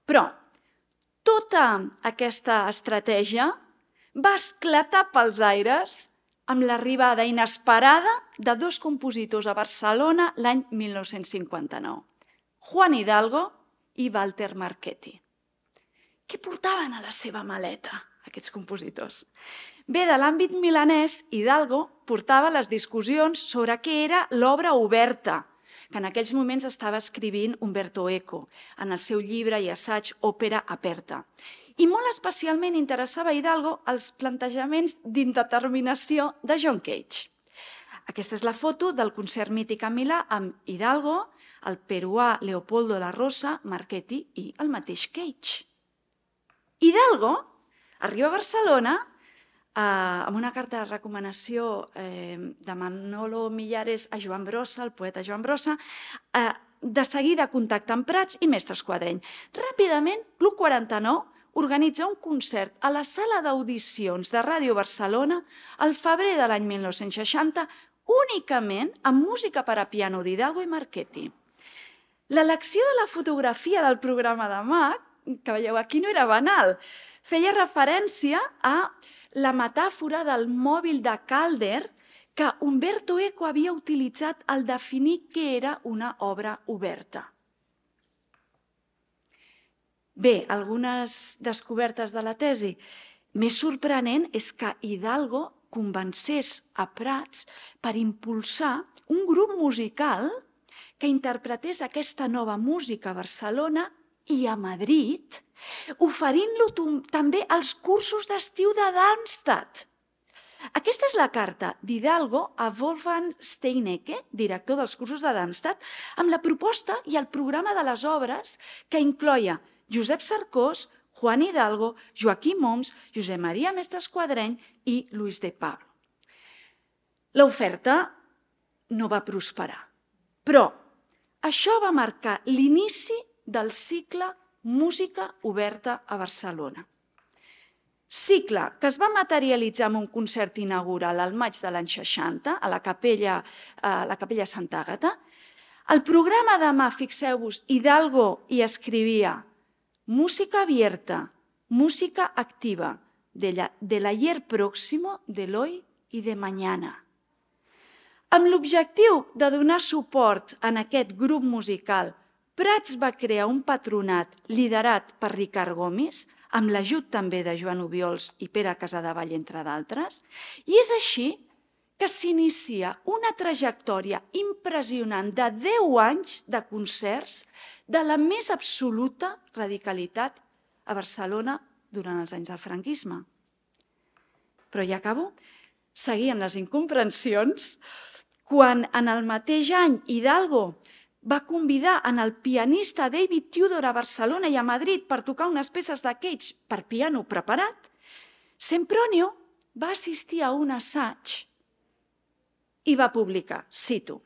Però tota aquesta estratègia va esclatar pels aires amb l'arribada inesperada de dos compositors a Barcelona l'any 1959, Juan Hidalgo i Walter Marchetti. Què portaven a la seva maleta, aquests compositors? Bé, de l'àmbit milanès, Hidalgo portava les discussions sobre què era l'obra oberta, que en aquells moments estava escrivint Umberto Eco en el seu llibre i assaig Òpera aperta. I molt especialment interessava a Hidalgo els plantejaments d'indeterminació de John Cage. Aquesta és la foto del concert mític a Milà amb Hidalgo, el peruà Leopoldo La Rosa, Marchetti i el mateix Cage. Hidalgo arriba a Barcelona amb una carta de recomanació de Manolo Millares a Joan Brossa, el poeta Joan Brossa, de seguida contacta amb Prats i Mestre Esquadreny. Ràpidament, l'149 organitza un concert a la sala d'audicions de Ràdio Barcelona al febrer de l'any 1960, únicament amb música per a piano d'Hidalgo i Marchetti. L'elecció de la fotografia del programa de Mac, que veieu aquí, no era banal. Feia referència a la metàfora del mòbil de Calder que Umberto Eco havia utilitzat al definir què era una obra oberta. Bé, algunes descobertes de la tesi. Més sorprenent és que Hidalgo convencés a Prats per impulsar un grup musical que interpretés aquesta nova música a Barcelona i a Madrid, oferint-lo també als cursos d'estiu de Darmstadt. Aquesta és la carta d'Hidalgo a Wolfgang Steinecke, director dels cursos de Darmstadt, amb la proposta i el programa de les obres que incloia Josep Cercós, Juan Hidalgo, Joaquim Oms, Josep Maria Mestre Esquadreny i Luis de Pablo. L'oferta no va prosperar, però això va marcar l'inici del cicle Música Oberta a Barcelona. Cicle que es va materialitzar en un concert inaugural al maig de l'any 60 a la capella Santa Àgata. El programa demà, fixeu-vos, Hidalgo hi escrivia música abierta, música activa, del ayer próximo, del hoy y de mañana. Amb l'objectiu de donar suport en aquest grup musical, Prats va crear un patronat liderat per Ricard Gomis, amb l'ajut també de Joan Obiols i Pere Casadevall, entre d'altres, i és així que s'inicia una trajectòria impressionant de 10 anys de concerts de la més absoluta radicalitat a Barcelona durant els anys del franquisme. Però ja acabo. Seguien les incomprensions quan en el mateix any Hidalgo va convidar en el pianista David Tudor a Barcelona i a Madrid per tocar unes peces de Cage per piano preparat, Sempronio va assistir a un assaig i va publicar, cito,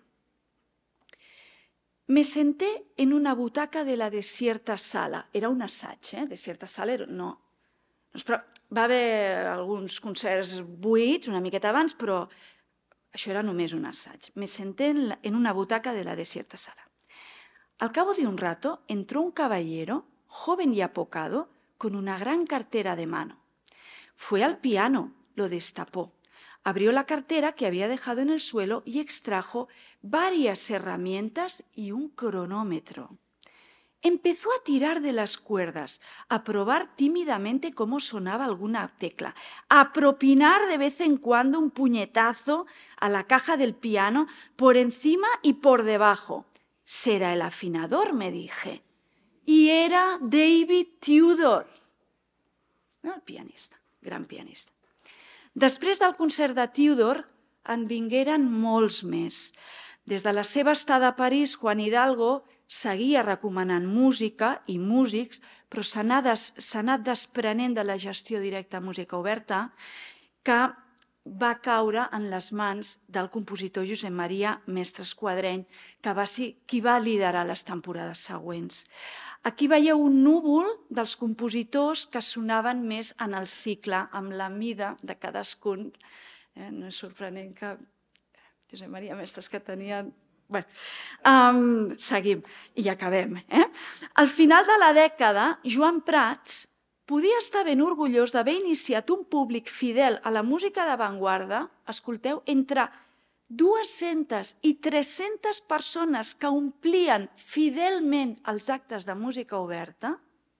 «Me senté en una butaca de la desierta sala». Era un assaig, desierta sala no. Però va haver alguns concerts buits una miqueta abans, però això era només un assaig. «Me senté en una butaca de la desierta sala». Al cabo de un rato entró un caballero, joven y apocado, con una gran cartera de mano. Fue al piano, lo destapó, abrió la cartera que había dejado en el suelo y extrajo varias herramientas y un cronómetro. Empezó a tirar de las cuerdas, a probar tímidamente cómo sonaba alguna tecla, a propinar de vez en cuando un puñetazo a la caja del piano por encima y por debajo. «Será el afinador», me dije. Y era David Tudor, el pianista, gran pianista. Després del concert de Tudor en vingueren molts més. Des de la seva estada a París, Juan Hidalgo seguia recomanant música i músics, però s'ha anat desprenent de la gestió directa a Música Oberta, que va caure en les mans del compositor Josep Maria Mestre Esquadreny, que va ser qui va liderar les temporades següents. Aquí veieu un núvol dels compositors que sonaven més en el cicle, amb la mida de cadascun. No és sorprenent que Josep Maria Mestres, que tenia Bé, seguim i acabem. Al final de la dècada, Joan Prats podia estar ben orgullós d'haver iniciat un públic fidel a la música d'avantguarda, escolteu, entre 200 i 300 persones que omplien fidelment els actes de música oberta.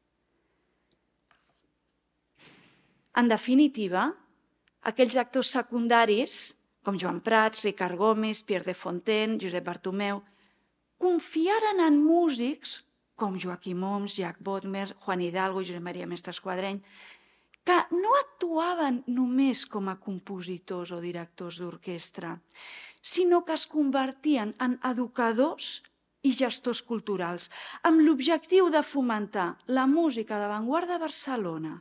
En definitiva, aquells actors secundaris, com Joan Prats, Ricard Gomis, Pierre de Fontaine, Josep Bartomeu, confiaren en músics com Joaquim Oms, Jack Bodmer, Juan Hidalgo i Josep Maria Mestres Quadreny, que no actuaven només com a compositors o directors d'orquestra, sinó que es convertien en educadors i gestors culturals, amb l'objectiu de fomentar la música d'avantguarda a Barcelona.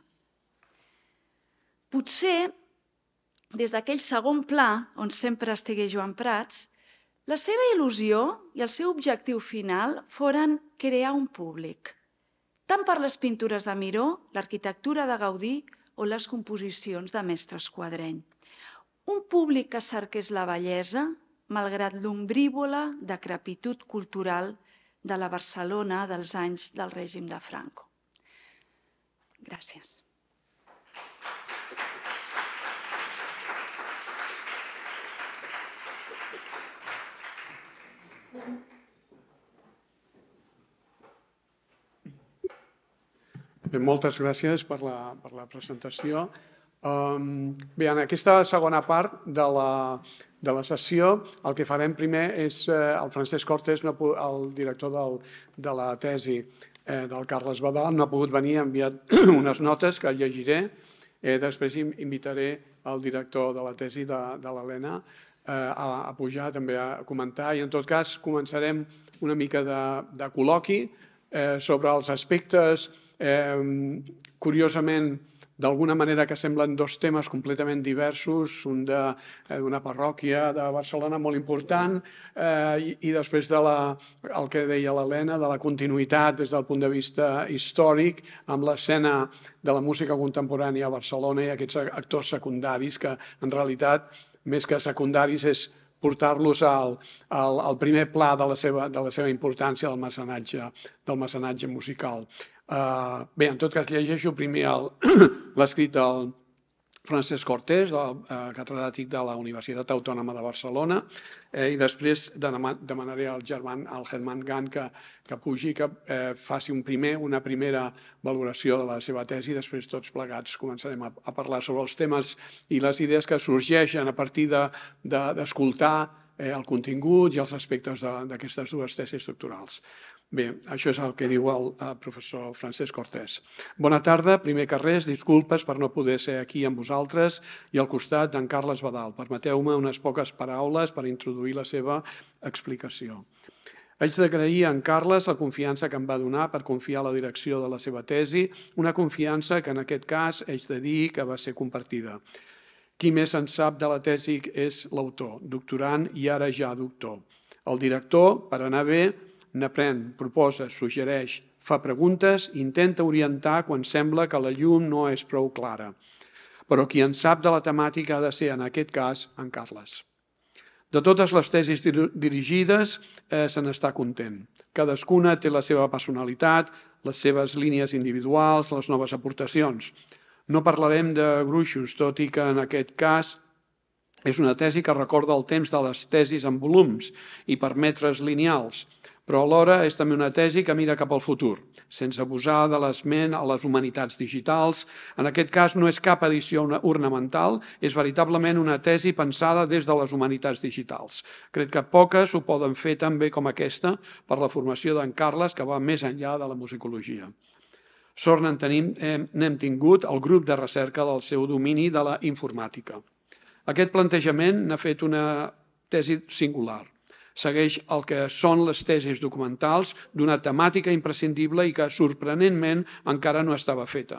Potser, des d'aquell segon pla, on sempre estigué Joan Prats, la seva il·lusió i el seu objectiu final foren crear un públic, tant per les pintures de Miró, l'arquitectura de Gaudí o les composicions de Mestres Quadreny. Un públic que cerqués la bellesa, malgrat l'ombrívola decrepitud cultural de la Barcelona dels anys del règim de Franco. Gràcies. Bé, moltes gràcies per la presentació. Bé, en aquesta segona part de la sessió el que farem primer és el Francesc Cortés, el director de la tesi del Carles Badal, no ha pogut venir, ha enviat unes notes que llegiré. Després invitaré el director de la tesi de l'Helena a pujar també a comentar i en tot cas començarem una mica de col·loqui sobre els aspectes curiosament d'alguna manera que semblen dos temes completament diversos, un d'una parròquia de Barcelona molt important i després el que deia l'Helena, de la continuïtat des del punt de vista històric amb l'escena de la música contemporània a Barcelona i aquests actors secundaris que en realitat, més que secundaris, és portar-los al primer pla de la seva importància del mecenatge musical. Bé, en tot cas, llegeixo primer l'escrit del Francesc Cortés, catedràtic de la Universitat Autònoma de Barcelona, i després demanaré al Herman Gant que pugi, que faci una primera valoració de la seva tesi, i després tots plegats començarem a parlar sobre els temes i les idees que sorgeixen a partir d'escoltar el contingut i els aspectes d'aquestes dues tesis doctorals. Bé, això és el que diu el professor Francesc Cortés. Bona tarda. Primer que res, disculpes per no poder ser aquí amb vosaltres i al costat d'en Carles Badal. Permeteu-me unes poques paraules per introduir la seva explicació. Haig d'agrair a en Carles la confiança que em va donar per confiar la direcció de la seva tesi, una confiança que en aquest cas haig de dir que va ser compartida. Qui més en sap de la tesi és l'autor, doctorant i ara ja doctor. El director, per anar bé, n'aprèn, proposa, suggereix, fa preguntes i intenta orientar quan sembla que la llum no és prou clara. Però qui en sap de la temàtica ha de ser, en aquest cas, en Carles. De totes les tesis dirigides se n'està content. Cadascuna té la seva personalitat, les seves línies individuals, les noves aportacions. No parlarem de gruixos, tot i que en aquest cas és una tesi que recorda el temps de les tesis en volums i per metres lineals, però alhora és també una tesi que mira cap al futur, sense abusar de l'esment a les humanitats digitals. En aquest cas no és cap edició ornamental, és veritablement una tesi pensada des de les humanitats digitals. Crec que poques ho poden fer tan bé com aquesta per la formació d'en Carles, que va més enllà de la musicologia. Sort n'hem tingut el grup de recerca del seu domini de la informàtica. Aquest plantejament n'ha fet una tesi singular. Segueix el que són les tesis documentals d'una temàtica imprescindible i que, sorprenentment, encara no estava feta.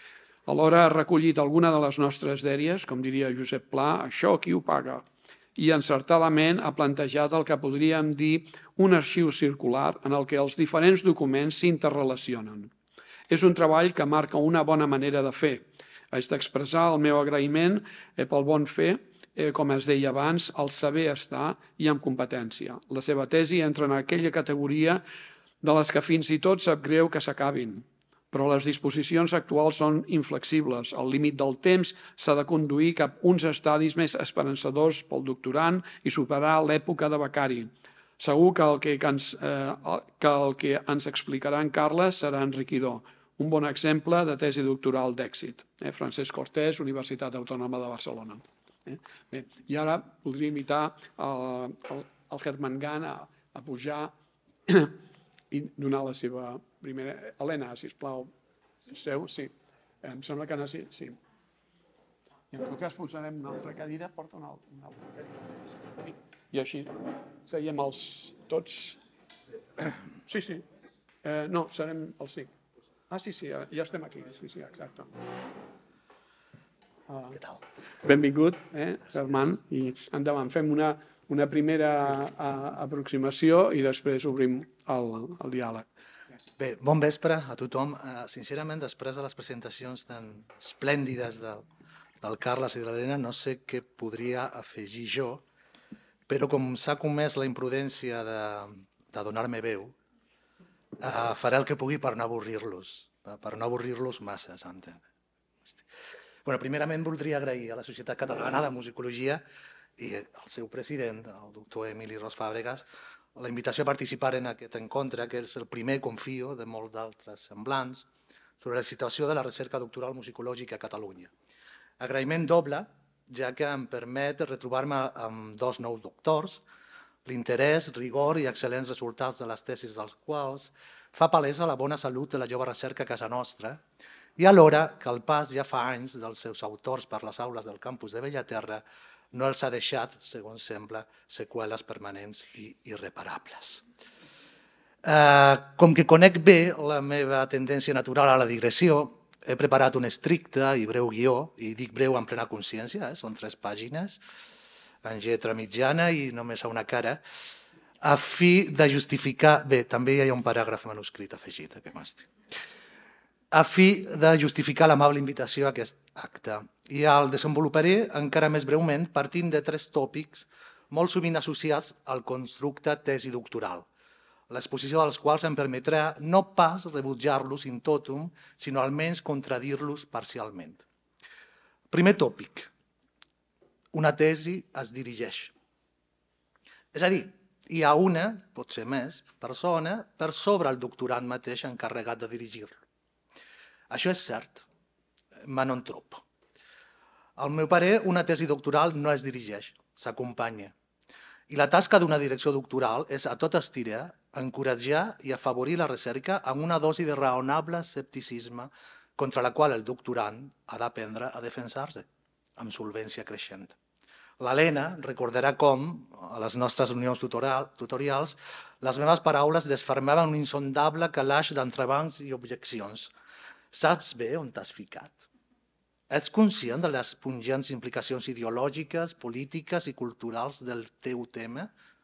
Alhora ha recollit alguna de les nostres dèries, com diria Josep Pla, això qui ho paga, i encertadament ha plantejat el que podríem dir un arxiu circular en el que els diferents documents s'interrelacionen. És un treball que marca una bona manera de fer. Haig d'expressar el meu agraïment pel bon fer com es deia abans, el saber estar i amb competència. La seva tesi entra en aquella categoria de les que fins i tot sap greu que s'acabin, però les disposicions actuals són inflexibles. El límit del temps s'ha de conduir cap a uns estadis més esperançadors pel doctorand i superar l'època de becari. Segur que el que ens explicarà en Carles serà enriquidor. Un bon exemple de tesi doctoral d'èxit. Francesc Cortés, Universitat Autònoma de Barcelona. Bé, i ara voldria invitar el Herman Gant a pujar i donar la seva primera... Helena, sisplau, seu, sí. Em sembla que sí. I en tot cas posarem una altra cadira, porta una altra cadira. I així seiem els tots... Sí. No, serem els 5. Sí, ja estem aquí. Sí, exacte. Què tal? Benvingut, Herman, i endavant. Fem una primera aproximació i després obrim el diàleg. Bé, bon vespre a tothom. Sincerament, després de les presentacions tan esplèndides del Carles i de l'Helena, no sé què podria afegir jo, però com s'ha comès la imprudència de donar-me veu, faré el que pugui per no avorrir-los massa, s'entén. Primerament voldria agrair a la Societat Catalana de Musicologia i al seu president, el doctor Emili Ros Fàbregas, la invitació a participar en aquest encontre, que és el primer, confio, de molts d'altres semblants, sobre la situació de la recerca doctoral musicològica a Catalunya. Agraïment doble, ja que em permet retrobar-me amb 2 nous doctors, l'interès, rigor i excel·lents resultats de les tesis dels quals fa palesa la bona salut de la jove recerca a casa nostra i alhora que el pas ja fa anys dels seus autors per les aules del campus de Bellaterra no els ha deixat, segons sembla, seqüeles permanents i irreparables. Com que conec bé la meva tendència natural a la digressió, he preparat un estricte i breu guió, i dic breu en plena consciència, són 3 pàgines, en lletra mitjana i només a una cara, a fi de justificar... Bé, també hi ha un paràgraf manuscrit afegit, que m'estic. A fi de justificar l'amable invitació a aquest acte. I el desenvoluparé encara més breument partint de 3 tòpics molt sovint associats al constructe tesi doctoral, l'exposició dels quals em permetrà no pas rebutjar-los in totum, sinó almenys contradir-los parcialment. Primer tòpic. Una tesi es dirigeix. És a dir, hi ha una, potser més, persona per sobre el doctorant mateix encarregat de dirigir-lo. Això és cert, ma non troppo. Al meu parer, una tesi doctoral no es dirigeix, s'acompanya. I la tasca d'una direcció doctoral és a tot estirar encoratjar i afavorir la recerca amb una dosi de raonable escepticisme contra la qual el doctorant ha d'aprendre a defensar-se, amb solvència creixent. L'Helena recordarà com, a les nostres reunions tutorials, les meves paraules desfermaven un insondable calaix d'entrebancs i objeccions. Saps bé on t'has ficat? Ets conscient de les pungents implicacions ideològiques, polítiques i culturals del teu tema?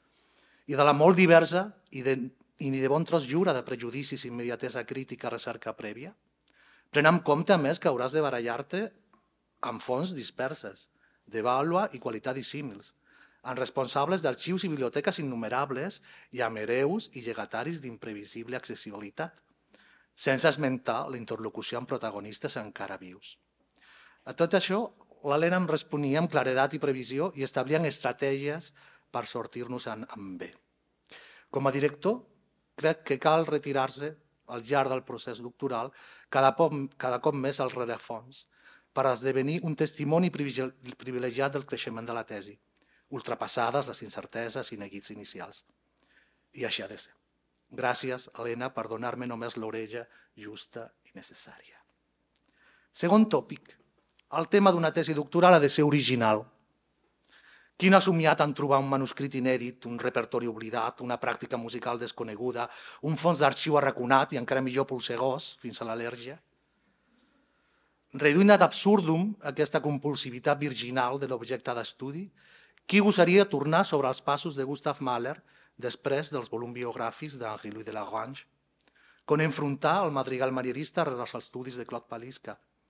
I de la molt diversa i de bon tros lliure de prejudicis, immediatesa crítica, recerca prèvia? Pren en compte, a més, que hauràs de barallar-te amb fonts disperses, de vàlua i qualitat disímils, amb responsables d'arxius i biblioteques innumerables i amb hereus i llegataris d'imprevisible accessibilitat, sense esmentar la interlocució amb protagonistes encara vius. A tot això, l'Helena em responia amb claredat i previsió i establien estratègies per sortir-nos-en amb bé. Com a director, crec que cal retirar-se al llarg del procés doctoral cada cop més al rerefons per esdevenir un testimoni privilegiat del creixement de la tesi, ultrapassades les incerteses i neguits inicials. I així ha de ser. Gràcies, Helena, per donar-me només l'orella justa i necessària. Segon tòpic. El tema d'una tesi doctoral ha de ser original. Qui no ha somiat en trobar un manuscrit inèdit, un repertori oblidat, una pràctica musical desconeguda, un fons d'arxiu arraconat i encara millor polsegós, fins a l'al·lèrgia? Reduint ad absurdum aquesta compulsivitat virginal de l'objecte d'estudi, qui gosaria tornar sobre els passos de Gustav Mahler després dels volums biogràfics d'Henri-Louis de Lagrange? Com enfrontar el madrigal manierista rere els estudis de Claude Paliska?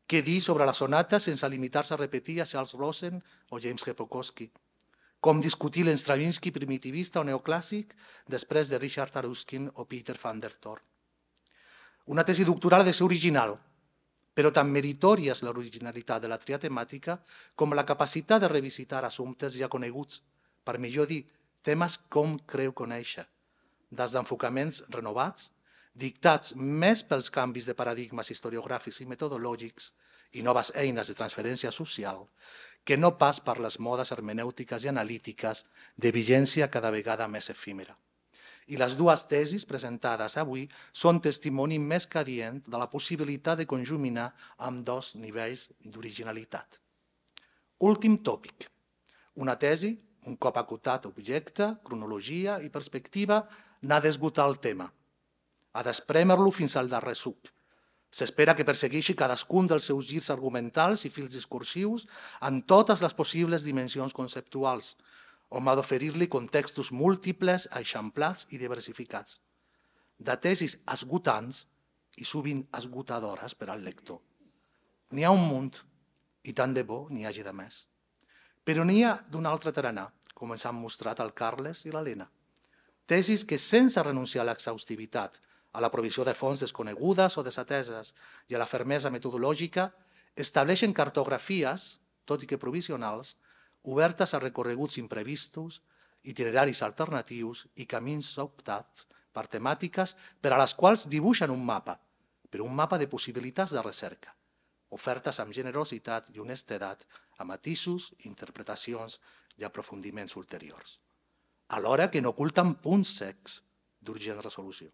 Què dir sobre la sonata sense limitar-se a repetir a Charles Rosen o James Repokowski? Com discutir l'Stravinsky primitivista o neoclàssic després de Richard Taruskin o Peter van der Toorn? Una tesi doctoral ha de ser original, però tan meritòria és l'originalitat de la tria temàtica com la capacitat de revisitar assumptes ja coneguts, per millor dir, temes com creu conèixer, des d'enfocaments renovats, dictats més pels canvis de paradigmes historiogràfics i metodològics i noves eines de transferència social, que no pas per les modes hermenèutiques i analítiques de vigència cada vegada més efímera. I les dues tesis presentades avui són testimoni més que adient de la possibilitat de conjuminar amb dos nivells d'originalitat. Últim tòpic. Una tesi, un cop acotat objecte, cronologia i perspectiva, n'ha d'esgotar el tema. Ha d'esprèmer-lo fins al darrer suc. S'espera que persegueixi cadascun dels seus girs argumentals i fils discursius en totes les possibles dimensions conceptuals, on ha d'oferir-li contextos múltiples, eixamplats i diversificats, de tesis esgotants i sovint esgotadores per al lector. N'hi ha un munt, i tant de bo n'hi hagi de més. Però n'hi ha d'un altre tarannà, com ens han mostrat el Carles i l'Helena. Tesis que, sense renunciar a l'exhaustivitat, a la provisió de fonts desconegudes o desateses i a la fermesa metodològica, estableixen cartografies, tot i que provisionals, obertes a recorreguts imprevistos, itineraris alternatius i camins optats per temàtiques per a les quals dibuixen un mapa, però un mapa de possibilitats de recerca, ofertes amb generositat i honestedat, a matisos, interpretacions i aprofundiments ulteriors, alhora que n'oculten punts secs d'urgent resolució.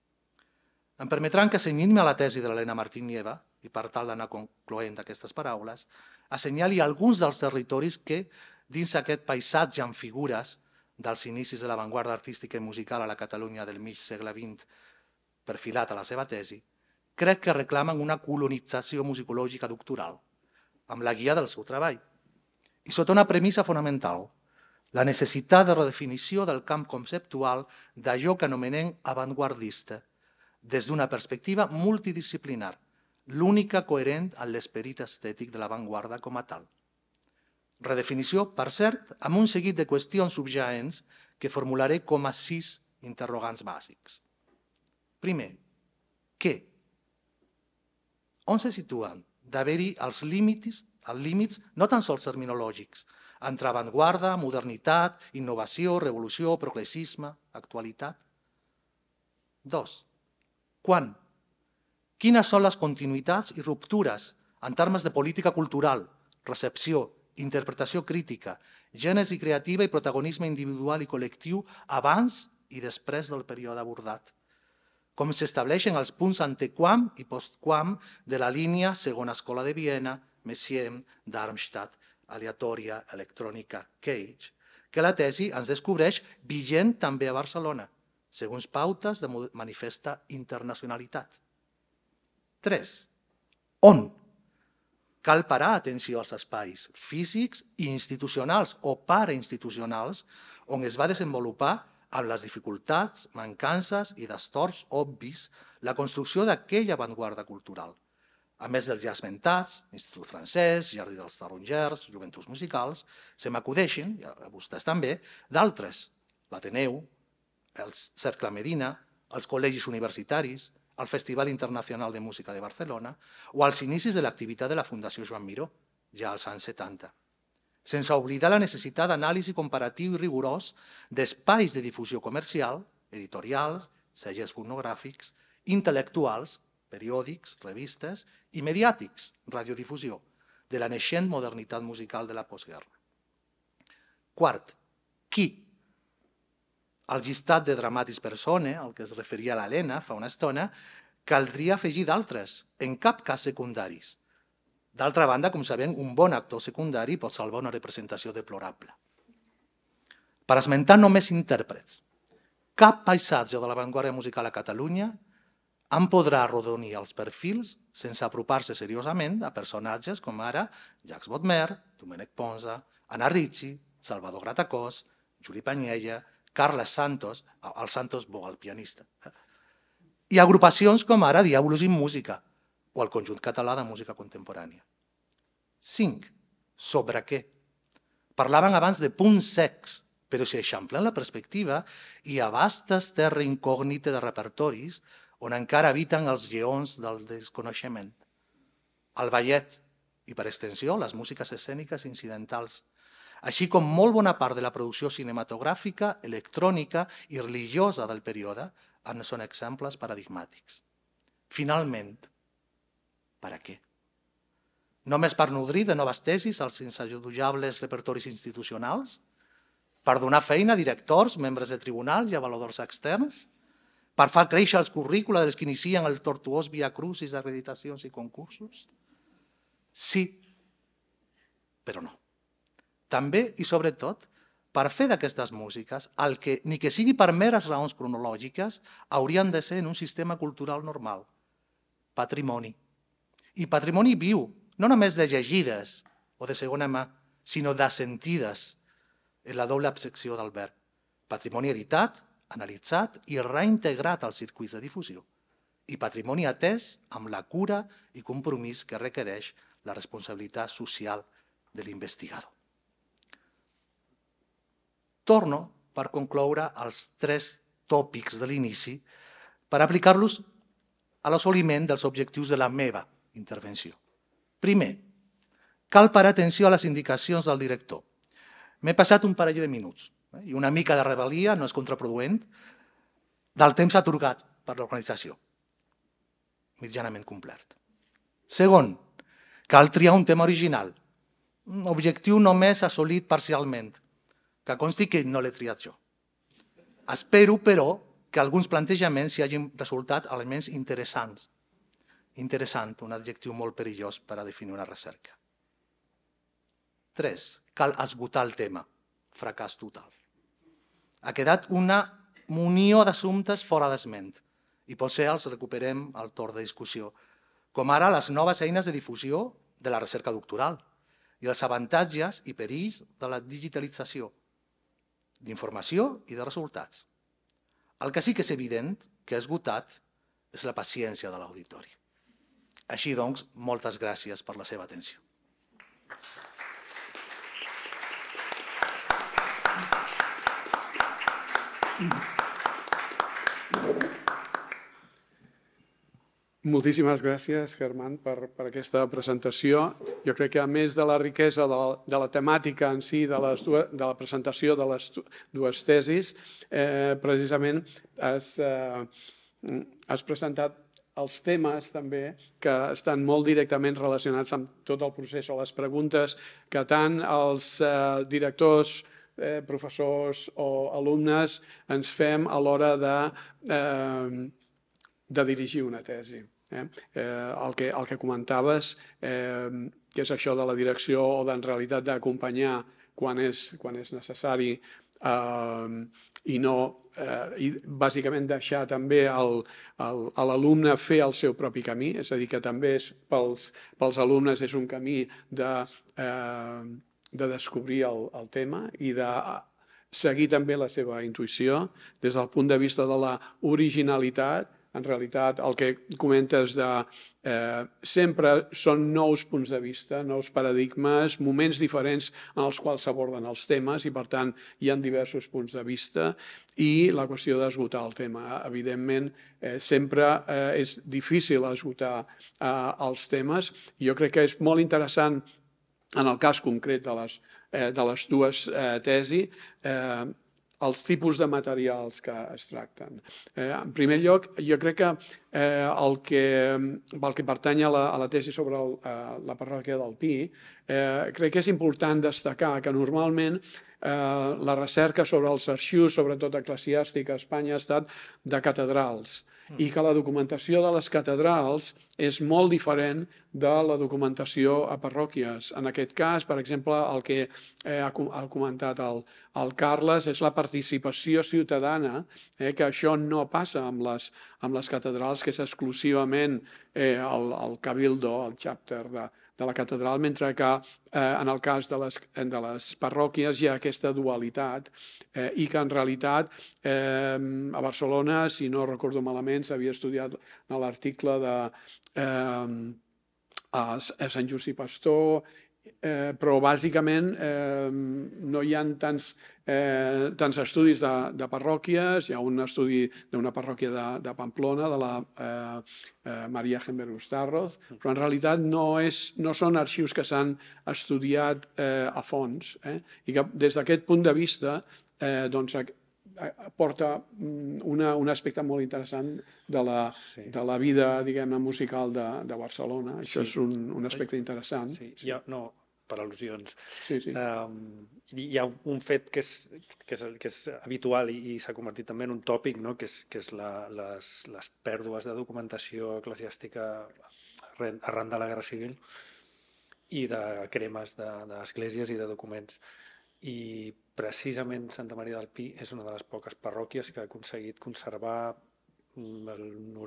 Em permetran que, cenyint-me a la tesi de l'Helena Martín Nieva, i per tal d'anar concloent aquestes paraules, assenyali alguns dels territoris que, dins aquest paisatge amb figures dels inicis de l'avantguarda artística i musical a la Catalunya del mig segle XX, perfilat a la seva tesi, crec que reclamen una colonització musicològica doctoral, amb la guia del seu treball, i sota una premissa fonamental, la necessitat de redefinició del camp conceptual d'allò que anomenem avantguardista, des d'una perspectiva multidisciplinar, l'única coherent amb l'esperit estètic de l'avantguarda com a tal. Redefinició, per cert, amb un seguit de qüestions subjacents que formularé com a 6 interrogants bàsics. Primer, què? On se situen d'haver-hi els límits no tan sols terminològics, entre avantguarda, modernitat, innovació, revolució, progressisme, actualitat? 2. Quan? Quines són les continuïtats i ruptures en termes de política cultural, recepció, interpretació crítica, gènesi creativa i protagonisme individual i col·lectiu abans i després del període abordat? Com s'estableixen els punts antequam i postquam de la línia segona escola de Viena, Messiaen, Darmstadt, aleatòria, electrònica, Cage, que la tesi ens descobreix vigent també a Barcelona, segons pautes de manifesta internacionalitat. 3. On? Cal parar atenció als espais físics i institucionals o parainstitucionals on es va desenvolupar amb les dificultats, mancances i destorts obvis la construcció d'aquella avantguarda cultural. A més dels ja esmentats, Institut Francès, Jardí dels Tarongers, Joventuts Musicals, se m'acudeixen, i a vostès també, d'altres, l'Ateneu, el Cercle Medina, els col·legis universitaris, el Festival Internacional de Música de Barcelona o als inicis de l'activitat de la Fundació Joan Miró, ja als anys 70. Sense oblidar la necessitat d'anàlisi comparatiu i rigorós d'espais de difusió comercial, editorials, segels fonogràfics, intel·lectuals, periòdics, revistes i mediàtics, radiodifusió, de la naixent modernitat musical de la postguerra. 4. Qui? Al llistat de dramàtics persone, al que es referia l'Helena fa una estona, caldria afegir d'altres, en cap cas secundaris. D'altra banda, com sabem, un bon actor secundari pot salvar una representació deplorable. Per esmentar només intèrprets, cap paisatge de l'avantguarda musical a Catalunya en podrà arrodonir els perfils sense apropar-se seriosament a personatges com ara Jacques Bodmer, Domènec Ponsa, Anna Ricci, Salvador Gratacós, Juli Panyella, Carles Santos, el Santos Bo, el pianista, i agrupacions com ara Diabolus in Música, o el Conjunt Català de Música Contemporània. 5. Sobre què? Parlaven abans de punts secs, però si eixamplen la perspectiva, hi ha vastes terra incògnita de repertoris on encara habiten els lleons del desconeixement. El ballet i, per extensió, les músiques escèniques incidentals, així com molt bona part de la producció cinematogràfica, electrònica i religiosa del període, en són exemples paradigmàtics. Finalment, per a què? Només per nodrir de noves tesis als insajodujables repertoris institucionals? Per donar feina a directors, membres de tribunals i avaluadors externs? Per fer créixer els currícula dels que inicien el tortuós via crucis d'acreditacions i concursos? Sí, però no. També i sobretot per fer d'aquestes músiques el que, ni que sigui per meres raons cronològiques, haurien de ser en un sistema cultural normal. Patrimoni. I patrimoni viu, no només de llegides o de segona mà, sinó de sentides, en la doble accepció del verb. Patrimoni editat, analitzat i reintegrat als circuits de difusió. I patrimoni atès amb la cura i compromís que requereix la responsabilitat social de l'investigador. Torno per concloure els 3 tòpics de l'inici per aplicar-los a l'assoliment dels objectius de la meva intervenció. Primer, cal parar atenció a les indicacions del director. M'he passat un parell de minuts i una mica de rebel·lia, no és contraproduent, del temps atorgat per l'organització, mitjanament complert. Segon, cal triar un tema original, un objectiu només assolit parcialment, que consti que no l'he triat jo. Espero, però, que alguns plantejaments hi hagin resultat elements interessants. Interessant, un adjectiu molt perillós per a definir una recerca. 3. Cal esgotar el tema. Fracàs total. Ha quedat una munió d'assumptes fora d'esment i potser els recuperem al torn de discussió, com ara les noves eines de difusió de la recerca doctoral i els avantatges i perills de la digitalització, d'informació i de resultats. El que sí que és evident que ha esgotat és la paciència de l'auditori. Així doncs, moltes gràcies per la seva atenció. Moltíssimes gràcies, Germán, per aquesta presentació. Jo crec que a més de la riquesa de la temàtica en si, de la presentació de les dues tesis, precisament has presentat els temes també que estan molt directament relacionats amb tot el procés o les preguntes que tant els directors, professors o alumnes ens fem a l'hora de dirigir una tesi. El que comentaves, que és això de la direcció o en realitat d'acompanyar quan és necessari i bàsicament deixar també a l'alumne fer el seu propi camí, és a dir, que també pels alumnes és un camí de descobrir el tema i de seguir també la seva intuïció des del punt de vista de l'originalitat. En realitat, el que comentes sempre són nous punts de vista, nous paradigmes, moments diferents en els quals s'aborden els temes i, per tant, hi ha diversos punts de vista i la qüestió d'esgotar el tema. Evidentment, sempre és difícil esgotar els temes. Jo crec que és molt interessant, en el cas concret de les dues tesis, els tipus de materials que es tracten. En primer lloc, jo crec que el que pertany a la tesi sobre la parròquia del Pi, crec que és important destacar que normalment la recerca sobre els arxius, sobretot eclesiàstic a Espanya, ha estat de catedrals i que la documentació de les catedrals és molt diferent de la documentació a parròquies. En aquest cas, per exemple, el que ha comentat el Carles és la participació ciutadana, que això no passa amb les catedrals, que és exclusivament el cabildo, el chapter la catedral, mentre que en el cas de les parròquies hi ha aquesta dualitat i que en realitat a Barcelona, si no recordo malament, s'havia estudiat en l'article de Sant Just i Pastor, però bàsicament no hi ha tants estudis de parròquies. Hi ha un estudi d'una parròquia de Pamplona, de la Maria Gember Ustarroz, però en realitat no són arxius que s'han estudiat a fons, i que des d'aquest punt de vista doncs porta un aspecte molt interessant de la vida, diguem-ne, musical de Barcelona. Això és un aspecte interessant. Sí, no, per al·lusions. Sí, sí. Hi ha un fet que és habitual i s'ha convertit també en un tòpic, no? que és les pèrdues de documentació eclesiàstica arran de la Guerra Civil i de cremes d'esglésies i de documents. I precisament Santa Maria del Pi és una de les poques parròquies que ha aconseguit conservar el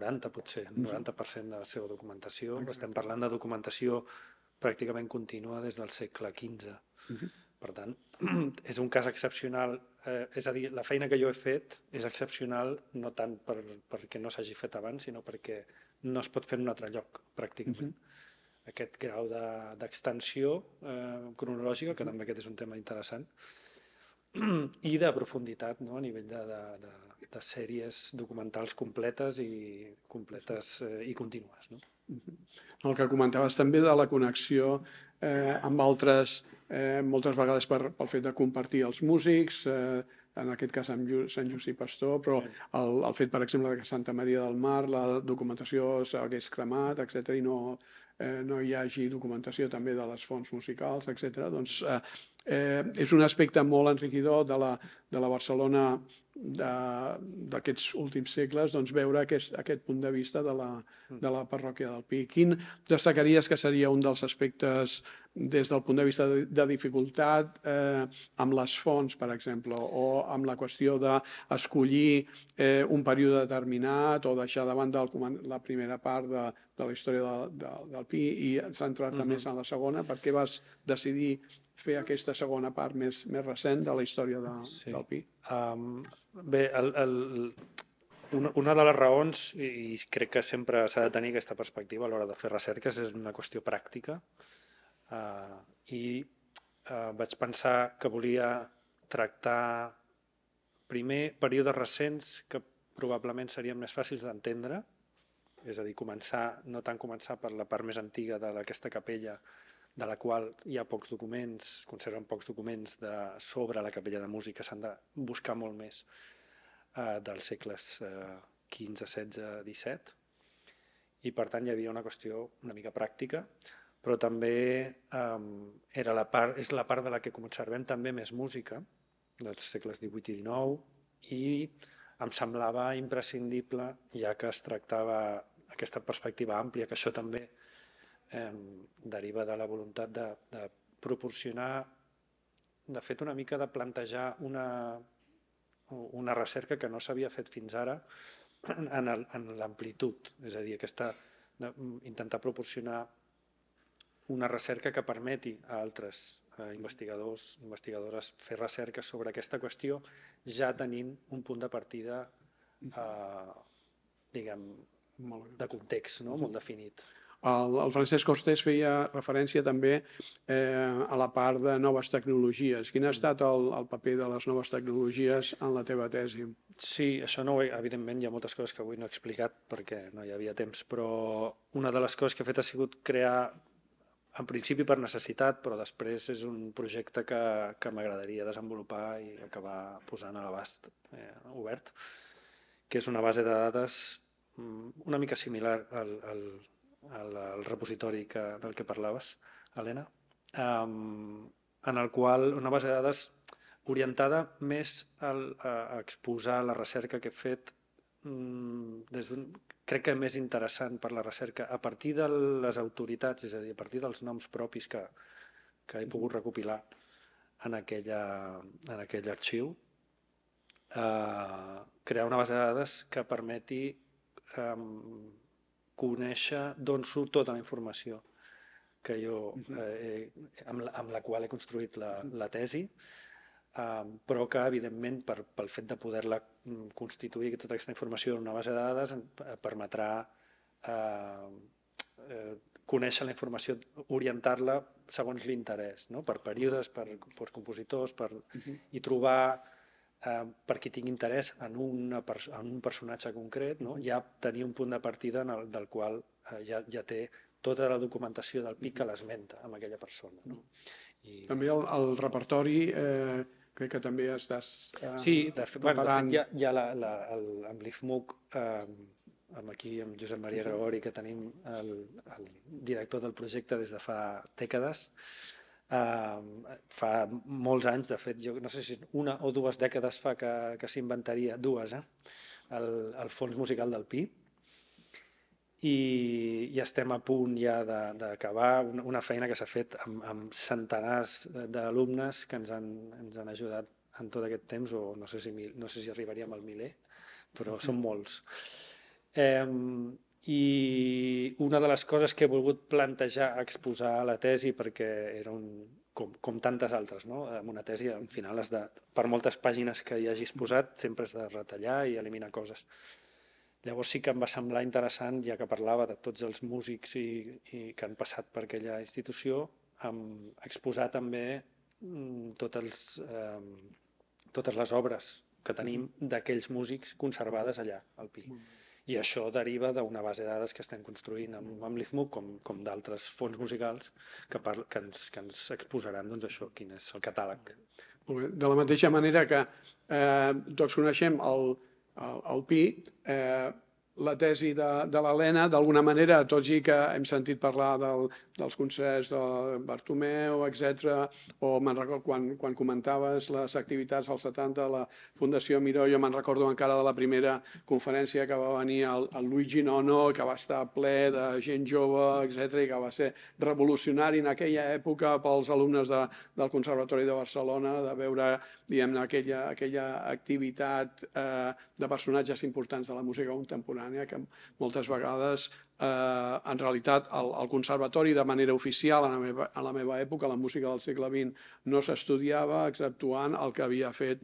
90% de la seva documentació. Estem parlant de documentació pràcticament contínua des del segle XV. Per tant, és un cas excepcional. És a dir, la feina que jo he fet és excepcional no tant perquè no s'hagi fet abans, sinó perquè no es pot fer en un altre lloc, pràcticament. Aquest grau d'extensió cronològica, que també aquest és un tema interessant, i de profunditat, no? A nivell de sèries documentals completes i contínues. No? El que comentaves també de la connexió amb altres, moltes vegades pel fet de compartir els músics, en aquest cas amb Sant Just i Pastor, però el fet, per exemple, que Santa Maria del Mar, la documentació s'hagués cremat, etc., i no hi hagi documentació també de les fonts musicals, etc. Doncs és un aspecte molt enriquidor de la Barcelona d'aquests últims segles, doncs veure aquest punt de vista de la parròquia del Pi. Quin destacaries que seria un dels aspectes des del punt de vista de dificultat amb les fonts, per exemple, o amb la qüestió d'escollir un període determinat o deixar de banda la primera part de la història del Pi i centrar-te més en la segona? Per què vas decidir fer aquesta segona part més recent de la història del Pi? Bé, una de les raons, i crec que sempre s'ha de tenir aquesta perspectiva a l'hora de fer recerques, és una qüestió pràctica. I vaig pensar que volia tractar primer períodes recents que probablement serien més fàcils d'entendre, és a dir, no tant començar per la part més antiga d'aquesta capella, de la qual hi ha pocs documents, conserven pocs documents sobre la capella de música, s'han de buscar molt més dels segles XV, XVI, XVII, i per tant hi havia una qüestió una mica pràctica, però també és la part de la que conservem també més música, dels segles XVIII i XIX, i em semblava imprescindible, ja que es tractava aquesta perspectiva àmplia, que això també deriva de la voluntat de proporcionar, de fet una mica de plantejar una recerca que no s'havia fet fins ara en l'amplitud, és a dir, intentar proporcionar una recerca que permeti a altres investigadors, investigadores fer recerca sobre aquesta qüestió, ja tenint un punt de partida diguem, de context, molt definit. El Francesc Cortés feia referència també a la part de noves tecnologies. Quin ha estat el paper de les noves tecnologies en la teva tesi? Sí, això no, evidentment hi ha moltes coses que avui no he explicat perquè no hi havia temps, però una de les coses que he fet ha sigut crear, en principi per necessitat, però després és un projecte que m'agradaria desenvolupar i acabar posant a l'abast obert, que és una base de dades una mica similar al repositori del que parlaves, Helena, en el qual una base de dades orientada més a exposar la recerca que he fet crec que més interessant per la recerca a partir de les autoritats, és a dir, a partir dels noms propis que he pogut recopilar en aquell arxiu, crear una base de dades que permeti conèixer d'on surt tota la informació que jo, amb la qual he construït la tesi, però que, evidentment, pel fet de poder-la constituir tota aquesta informació en una base de dades permetrà conèixer la informació, orientar-la segons l'interès, no? Per períodes, per compositors, i trobar, per qui tingui interès en un personatge concret, no? Ja tenir un punt de partida del qual ja té tota la documentació del PIC que l'esmenta amb aquella persona. No? També el repertori, crec que també estàs sí, de fet hi ha amb l'IFMUC, aquí amb Josep Maria Gregori, que tenim el director del projecte des de fa dècades, fa molts anys, de fet, jo no sé si 1 o 2 dècades fa que s'inventaria, 2, el fons musical del Pi, i estem a punt ja d'acabar una feina que s'ha fet amb centenars d'alumnes que ens han ajudat en tot aquest temps, o no sé si arribaríem al 1.000, però són molts. I una de les coses que he volgut plantejar, exposar a la tesi, perquè era com tantes altres, no? En una tesi, al final, per moltes pàgines que hi hagis posat, sempre has de retallar i eliminar coses. Llavors sí que em va semblar interessant, ja que parlava de tots els músics que han passat per aquella institució, exposar també totes les obres que tenim d'aquells músics conservades allà, al Pi. I això deriva d'una base de dades que estem construint amb l'IFMUC, com d'altres fons musicals, que ens exposaran això, quin és el catàleg. De la mateixa manera que tots coneixem el Pi, la tesi de l'Helena, d'alguna manera, tot i que hem sentit parlar dels concerts de Bartomeu, etc., o me'n recordo quan comentaves les activitats als 70 de la Fundació Miró, jo me'n recordo encara de la primera conferència que va venir el Luigi Nono, que va estar ple de gent jove, etc., i que va ser revolucionari en aquella època pels alumnes del Conservatori de Barcelona, de veure, diguem-ne, aquella activitat de personatges importants de la música contemporània, que moltes vegades, en realitat, al conservatori, de manera oficial, a la meva època, la música del segle XX no s'estudiava, exceptuant el que havia fet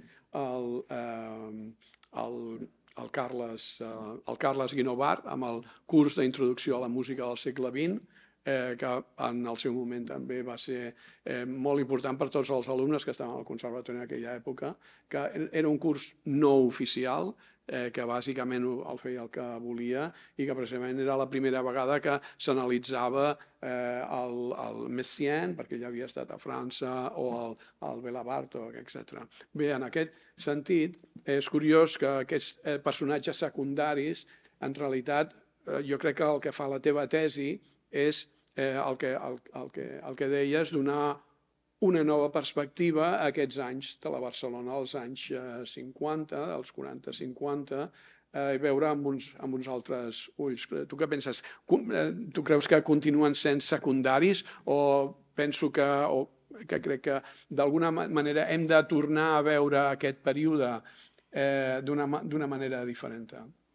el Carles Guinovart amb el curs d'introducció a la música del segle XX, que en el seu moment també va ser molt important per tots els alumnes que estaven al conservatori en aquella època, que era un curs no oficial, que bàsicament el feia el que volia, i que precisament era la primera vegada que s'analitzava el Messiaen, perquè ell havia estat a França, o el Béla Bartók, etc. Bé, en aquest sentit, és curiós que aquests personatges secundaris, en realitat, jo crec que el que fa la teva tesi és el que deies, donar una nova perspectiva a aquests anys de la Barcelona, als anys 50, dels 40-50, i veure amb uns altres ulls. Tu què penses? Tu creus que continuen sent secundaris, o penso que crec que d'alguna manera hem de tornar a veure aquest període d'una manera diferent?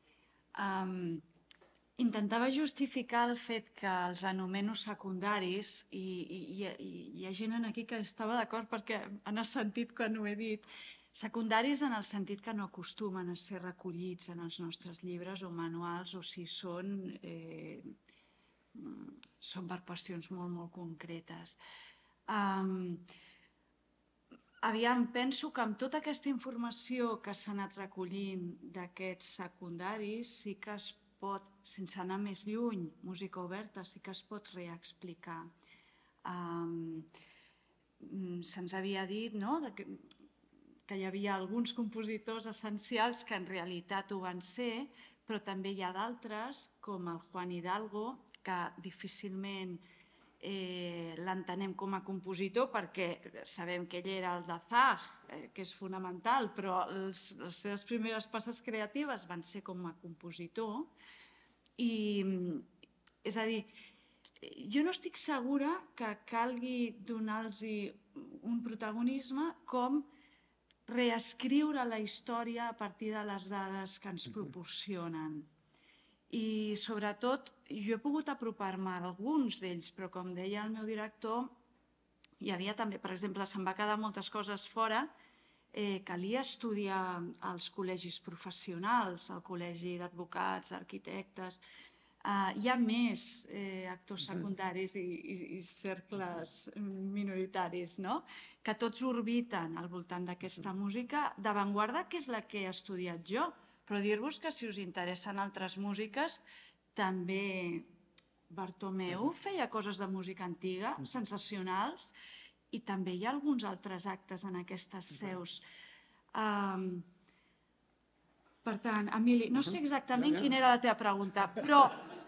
Intentava justificar el fet que els anomeno secundaris, i hi ha gent aquí que estava d'acord perquè han assentit quan ho he dit, secundaris en el sentit que no acostumen a ser recollits en els nostres llibres o manuals, o si són per qüestions molt, molt concretes. Aviam, penso que amb tota aquesta informació que s'ha anat recollint d'aquests secundaris, sí que es pot, sense anar més lluny, música oberta, sí que es pot reexplicar. Se'ns havia dit que hi havia alguns compositors essencials que en realitat ho van ser, però també hi ha d'altres, com el Juan Hidalgo, que difícilment l'entenem com a compositor perquè sabem que ell era el de Zag, que és fonamental, però les seves primeres passes creatives van ser com a compositor. És a dir, jo no estic segura que calgui donar-los un protagonisme com reescriure la història a partir de les dades que ens proporcionen. I sobretot jo he pogut apropar-me a alguns d'ells, però com deia el meu director, hi havia també, per exemple, se'n va quedar moltes coses fora, calia estudiar als col·legis professionals, al col·legi d'advocats, d'arquitectes. Hi ha més actors secundaris i cercles minoritaris, no? Que tots orbiten al voltant d'aquesta música d'avantguarda, que és la que he estudiat jo. Però dir-vos que si us interessen altres músiques, també Bartomeu feia coses de música antiga, sensacionals, i també hi ha alguns altres actes en aquestes seus. Per tant, Emili, no sé exactament quina era la teva pregunta, però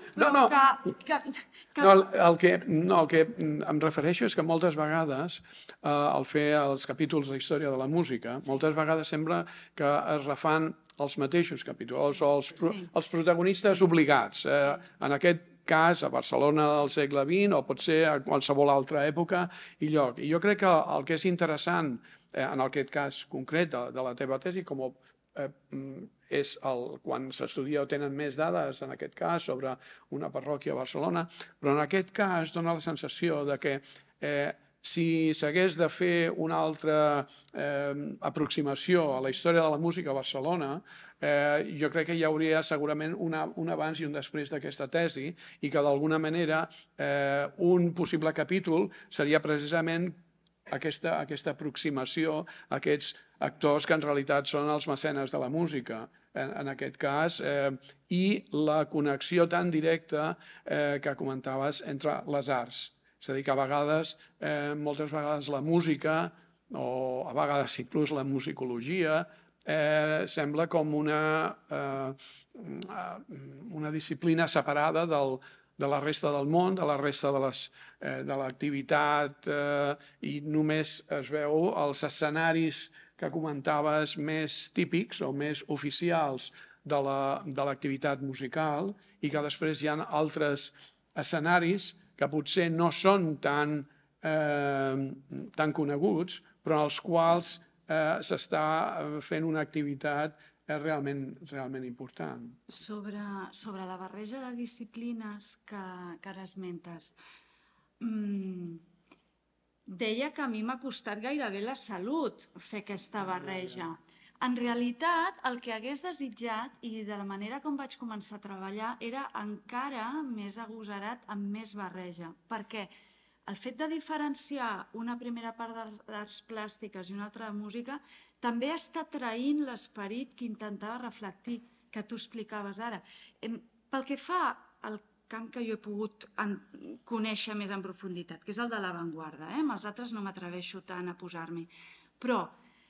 el que em refereixo és que moltes vegades, al fer els capítols de història de la música, moltes vegades sembla que es refan els mateixos capítols o els protagonistes obligats. En aquest cas, a Barcelona del segle XX, o pot ser a qualsevol altra època i lloc. I jo crec que el que és interessant, en aquest cas concret de la teva tesi, com és quan s'estudia o tenen més dades, en aquest cas, sobre una parròquia a Barcelona, però en aquest cas dona la sensació de que si s'hagués de fer una altra aproximació a la història de la música a Barcelona, jo crec que hi hauria segurament un abans i un després d'aquesta tesi i que d'alguna manera un possible capítol seria precisament aquesta aproximació a aquests actors que en realitat són els mecenes de la música, en aquest cas, i la connexió tan directa que comentaves entre les arts. És a dir, que a vegades, moltes vegades la música, o a vegades inclús la musicologia, sembla com una disciplina separada de la resta del món, de la resta de l'activitat, i només es veu els escenaris que comentaves més típics o més oficials de l'activitat musical i que després hi ha altres escenaris que potser no són tan coneguts, però en els quals s'està fent una activitat realment important. Sobre la barreja de disciplines que ara esmentes, deia que a mi m'ha costat gairebé la salut fer aquesta barreja. En realitat, el que hagués desitjat, i de la manera com vaig començar a treballar, era encara més agosarat amb més barreja. Perquè el fet de diferenciar una primera part d'arts plàstiques i una altra de música també està traint l'esperit que intentava reflectir, que tu explicaves ara. Pel que fa al camp que jo he pogut conèixer més en profunditat, que és el de l'avantguarda, amb els altres no m'atreveixo tant a posar-m'hi, però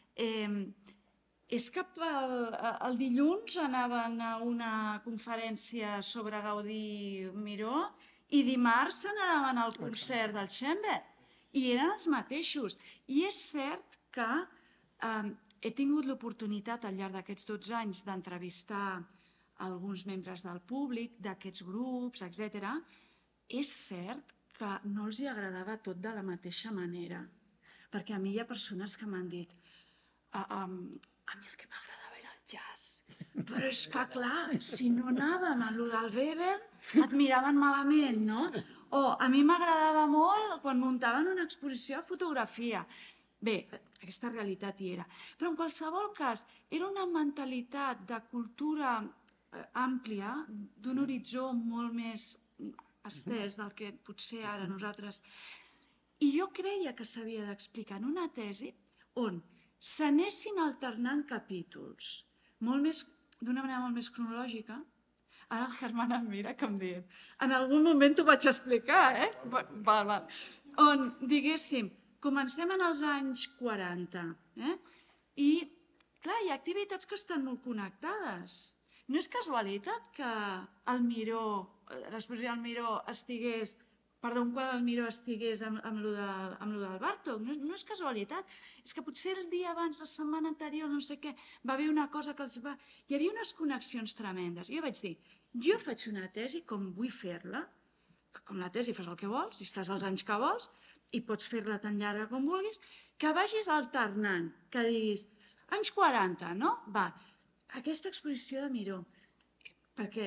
és que el dilluns anaven a una conferència sobre Gaudí Miró i dimarts se n'anaven al concert del Schoenberg i eren els mateixos. I és cert que he tingut l'oportunitat al llarg d'aquests 12 anys d'entrevistar alguns membres del públic, d'aquests grups, etc. És cert que no els hi agradava tot de la mateixa manera, perquè a mi hi ha persones que m'han dit a mi el que m'agradava era el jazz, però és que clar, si no anàvem a lo del Weber et miraven malament, no? O a mi m'agradava molt quan muntaven una exposició de fotografia. Bé, aquesta realitat hi era. Però en qualsevol cas, era una mentalitat de cultura àmplia, d'un horitzó molt més estès del que potser ara nosaltres. I jo creia que s'havia d'explicar en una tesi on s'anessin alternant capítols, d'una manera molt més cronològica. Ara el Germán em mira com dient, en algun moment t'ho vaig explicar, Val. On, diguéssim, comencem en els anys 40, i, clar, hi ha activitats que estan molt connectades. No és casualitat que el Miró, l'exposició del Miró estigués, un quadre del Miró estigués amb lo del Bartók, no és casualitat. És que potser el dia abans, la setmana anterior, no sé què, va haver una cosa que els va... Hi havia unes connexions tremendes. Jo vaig dir, jo faig una tesi com vull fer-la, que com la tesi fas el que vols, i estàs els anys que vols, i pots fer-la tan llarga com vulguis, que vagis alternant, que diguis, anys 40, no? Va, aquesta exposició de Miró, perquè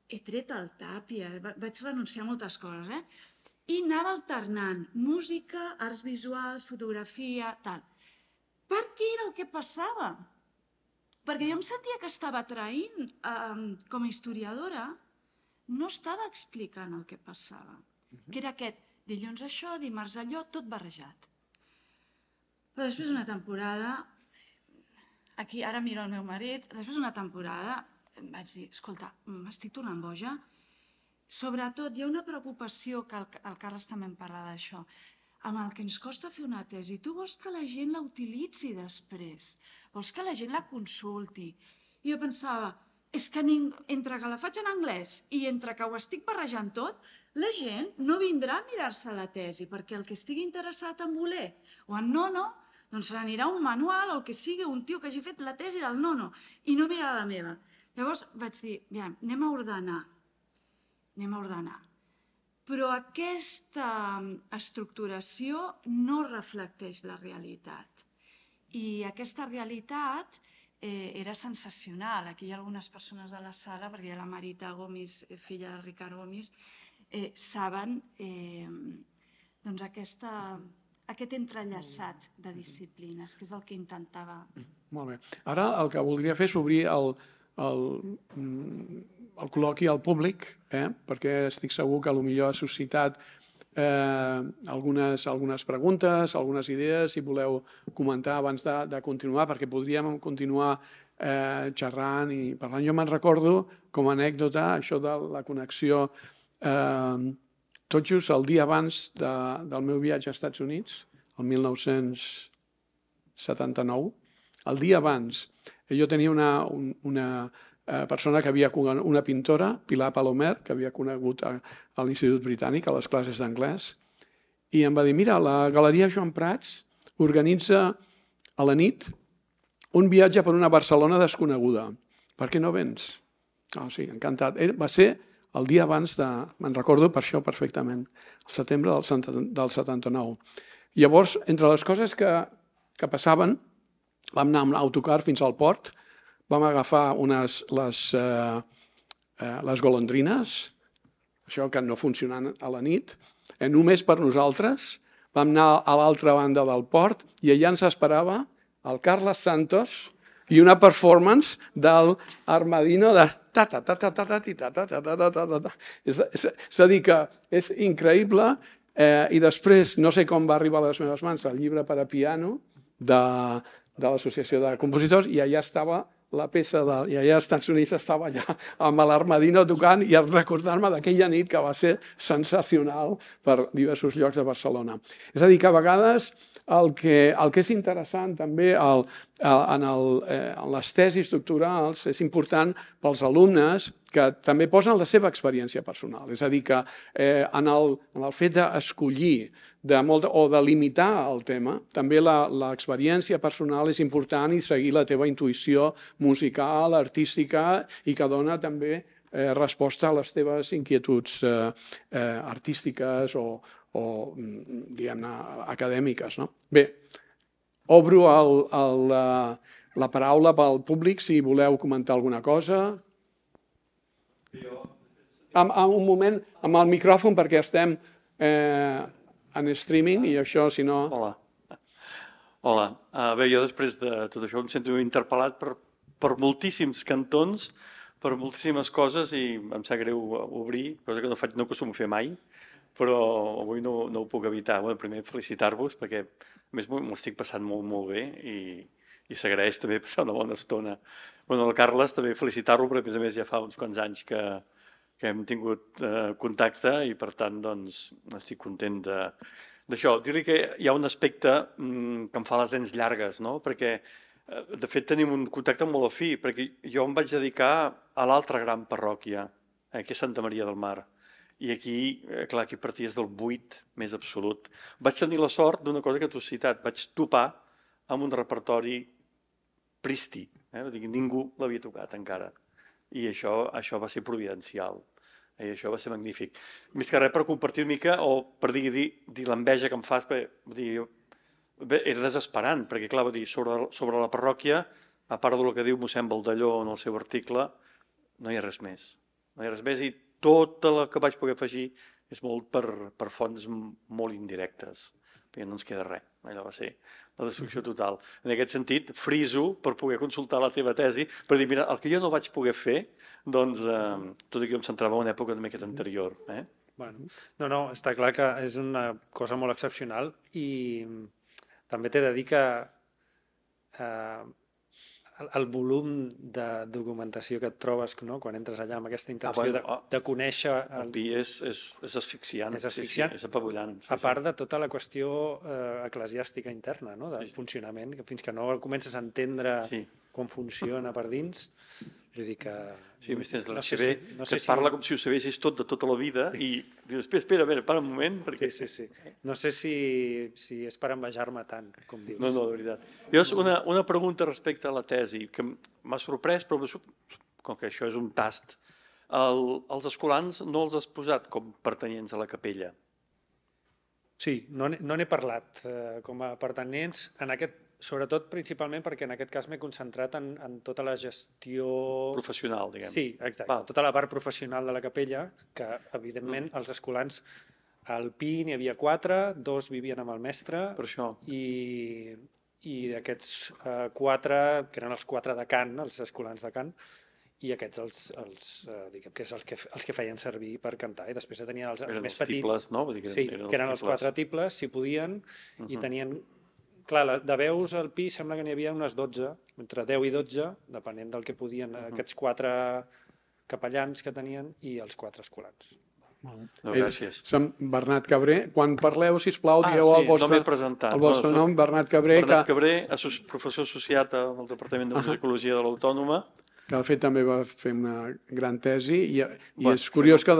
he tret el Tàpia, vaig renunciar a moltes coses, i anava alternant música, arts visuals, fotografia, tal. Per què era el que passava? Perquè jo em sentia que estava traint, com a historiadora, no estava explicant el que passava. Que era aquest, dilluns això, dimarts allò, tot barrejat. Però després d'una temporada, aquí ara miro el meu marit, després d'una temporada em vaig dir, escolta, m'estic tornant boja. Sobretot, hi ha una preocupació, que el Carles també em parla d'això, amb el que ens costa fer una tesi. Tu vols que la gent la utilitzi després, vols que la gent la consulti. I jo pensava, és que entre que la faig en anglès i entre que ho estic barrejant tot, la gent no vindrà a mirar-se la tesi, perquè el que estigui interessat en voler o en nono, doncs se n'anirà un manual o el que sigui, un tio que hagi fet la tesi del nono i no mirarà la meva. Llavors vaig dir, anem a ordenar. Però aquesta estructuració no reflecteix la realitat. I aquesta realitat era sensacional. Aquí hi ha algunes persones a la sala, perquè hi ha la Marita Gomis, filla de Ricard Gomis, saben aquest entrellaçat de disciplines, que és el que intentava. Molt bé. Ara el que voldria fer és obrir el col·loqui al públic, perquè estic segur que potser ha suscitat algunes preguntes, algunes idees, si voleu comentar abans de continuar, perquè podríem continuar xerrant i parlant. Jo me'n recordo, com a anècdota, això de la connexió, tot just el dia abans del meu viatge als Estats Units, el 1979, el dia abans, jo tenia una persona que havia conegut, una pintora, Pilar Palomer, que havia conegut a l'Institut Britànic, a les classes d'anglès, i em va dir, mira, la Galeria Joan Prats organitza a la nit un viatge per una Barcelona desconeguda. Per què no vens? Sí, encantat. Va ser el dia abans me'n recordo per això perfectament, el setembre del 79. Llavors, entre les coses que passaven, vam anar amb l'autocar fins al port, vam agafar les golondrines, això que no funcionen a la nit, només per nosaltres, vam anar a l'altra banda del port i allà ens esperava el Carles Santos i una performance del Armadino de ta-ta-ta-ta-ta-ta-ta-ta-ta-ta-ta-ta. És a dir, que és increïble i després, no sé com va arribar a les meves mans el llibre per a piano de l'Associació de Compositors i allà estava la peça, i allà als Estats Units estava allà amb l'Armadino tocant i recordar-me d'aquella nit que va ser sensacional per diversos llocs de Barcelona. És a dir, que a vegades el que és interessant també en les tesis doctorals és important pels alumnes que també posen la seva experiència personal. És a dir, que en el fet d'escollir o de limitar el tema, també l'experiència personal és important i seguir la teva intuïció musical, artística i que dona també resposta a les teves inquietuds artístiques o diguem-ne, acadèmiques. Bé, obro la paraula pel públic si voleu comentar alguna cosa. Un moment, amb el micròfon, perquè estem en streaming i això, si no... Hola. Bé, jo després de tot això em sento interpel·lat per moltíssims cantons, per moltíssimes coses i em sap greu obrir, cosa que no acostumo a fer mai, però avui no ho puc evitar. Primer felicitar-vos perquè a més m'ho estic passant molt bé i s'agraeix també passar una bona estona. El Carles també felicitar-lo perquè a més ja fa uns quants anys que hem tingut contacte i per tant estic content d'això. Dir-li que hi ha un aspecte que em fa les dents llargues, perquè de fet tenim un contacte molt afí, perquè jo em vaig dedicar a l'altra gran parròquia, que és Santa Maria del Mar. I aquí, clar, aquí parties del buit més absolut. Vaig tenir la sort d'una cosa que tu has citat, vaig topar amb un repertori pristi, ningú l'havia tocat encara. I això va ser providencial, i això va ser magnífic. Més que res per compartir una mica o per dir l'enveja que em fas, era desesperant, perquè clar, sobre la parròquia, a part del que diu mossèn Baldalló en el seu article, no hi ha res més. no hi ha res més, i tot el que vaig poder afegir és molt per fonts molt indirectes, perquè no ens queda res. Allò va ser la destrucció total. En aquest sentit, friso per poder consultar la teva tesi, per dir, mira, el que jo no vaig poder fer, doncs, tot i que em centrava en una època una miqueta anterior. Bueno, no, està clar que és una cosa molt excepcional i també t'he de dir que el volum de documentació que et trobes, no? Quan entres allà amb aquesta intenció de conèixer... El pi és asfixiant. És asfixiant. Sí, és apabullant. A part de tota la qüestió eclesiàstica interna, no? Del funcionament, que fins que no comences a entendre com funciona per dins, és a dir que... Sí, a més tens l'arxiver que et parla com si ho sabessis tot de tota la vida i dius, espera, para un moment. Perquè... Sí. No sé si és per envejar-me tant, com dius. No, de veritat. Jo, una pregunta respecte a la tesi, que m'ha sorprès, però com que això és un tast, els escolans no els has posat com pertanyents a la capella? Sí, no n'he parlat com a pertanyents, sobretot principalment perquè en aquest cas m'he concentrat en tota la gestió... Professional, diguem. Sí, exacte. Tota la part professional de la capella, que evidentment els escolans al PI n'hi havia 4, 2 vivien amb el mestre, per això. I d'aquests 4, que eren els 4 de cant, els escolans de cant, i aquests diguem que és els que feien servir per cantar, i després tenien els més petits, tiples, no? Sí, que eren els 4 tiples, si podien, i tenien... Clar, de veus al PI sembla que n'hi havia unes 12, entre 10 i 12, depenent del que podien aquests 4 capellans que tenien i els 4 escolans. No, gràcies. Bernat Cabré, quan parleu, sisplau, dieu el vostre nom, Bernat Cabré. Bernat Cabré, professor associat al Departament de Musicologia de l'Autònoma, que de fet també va fer una gran tesi, i és curiós que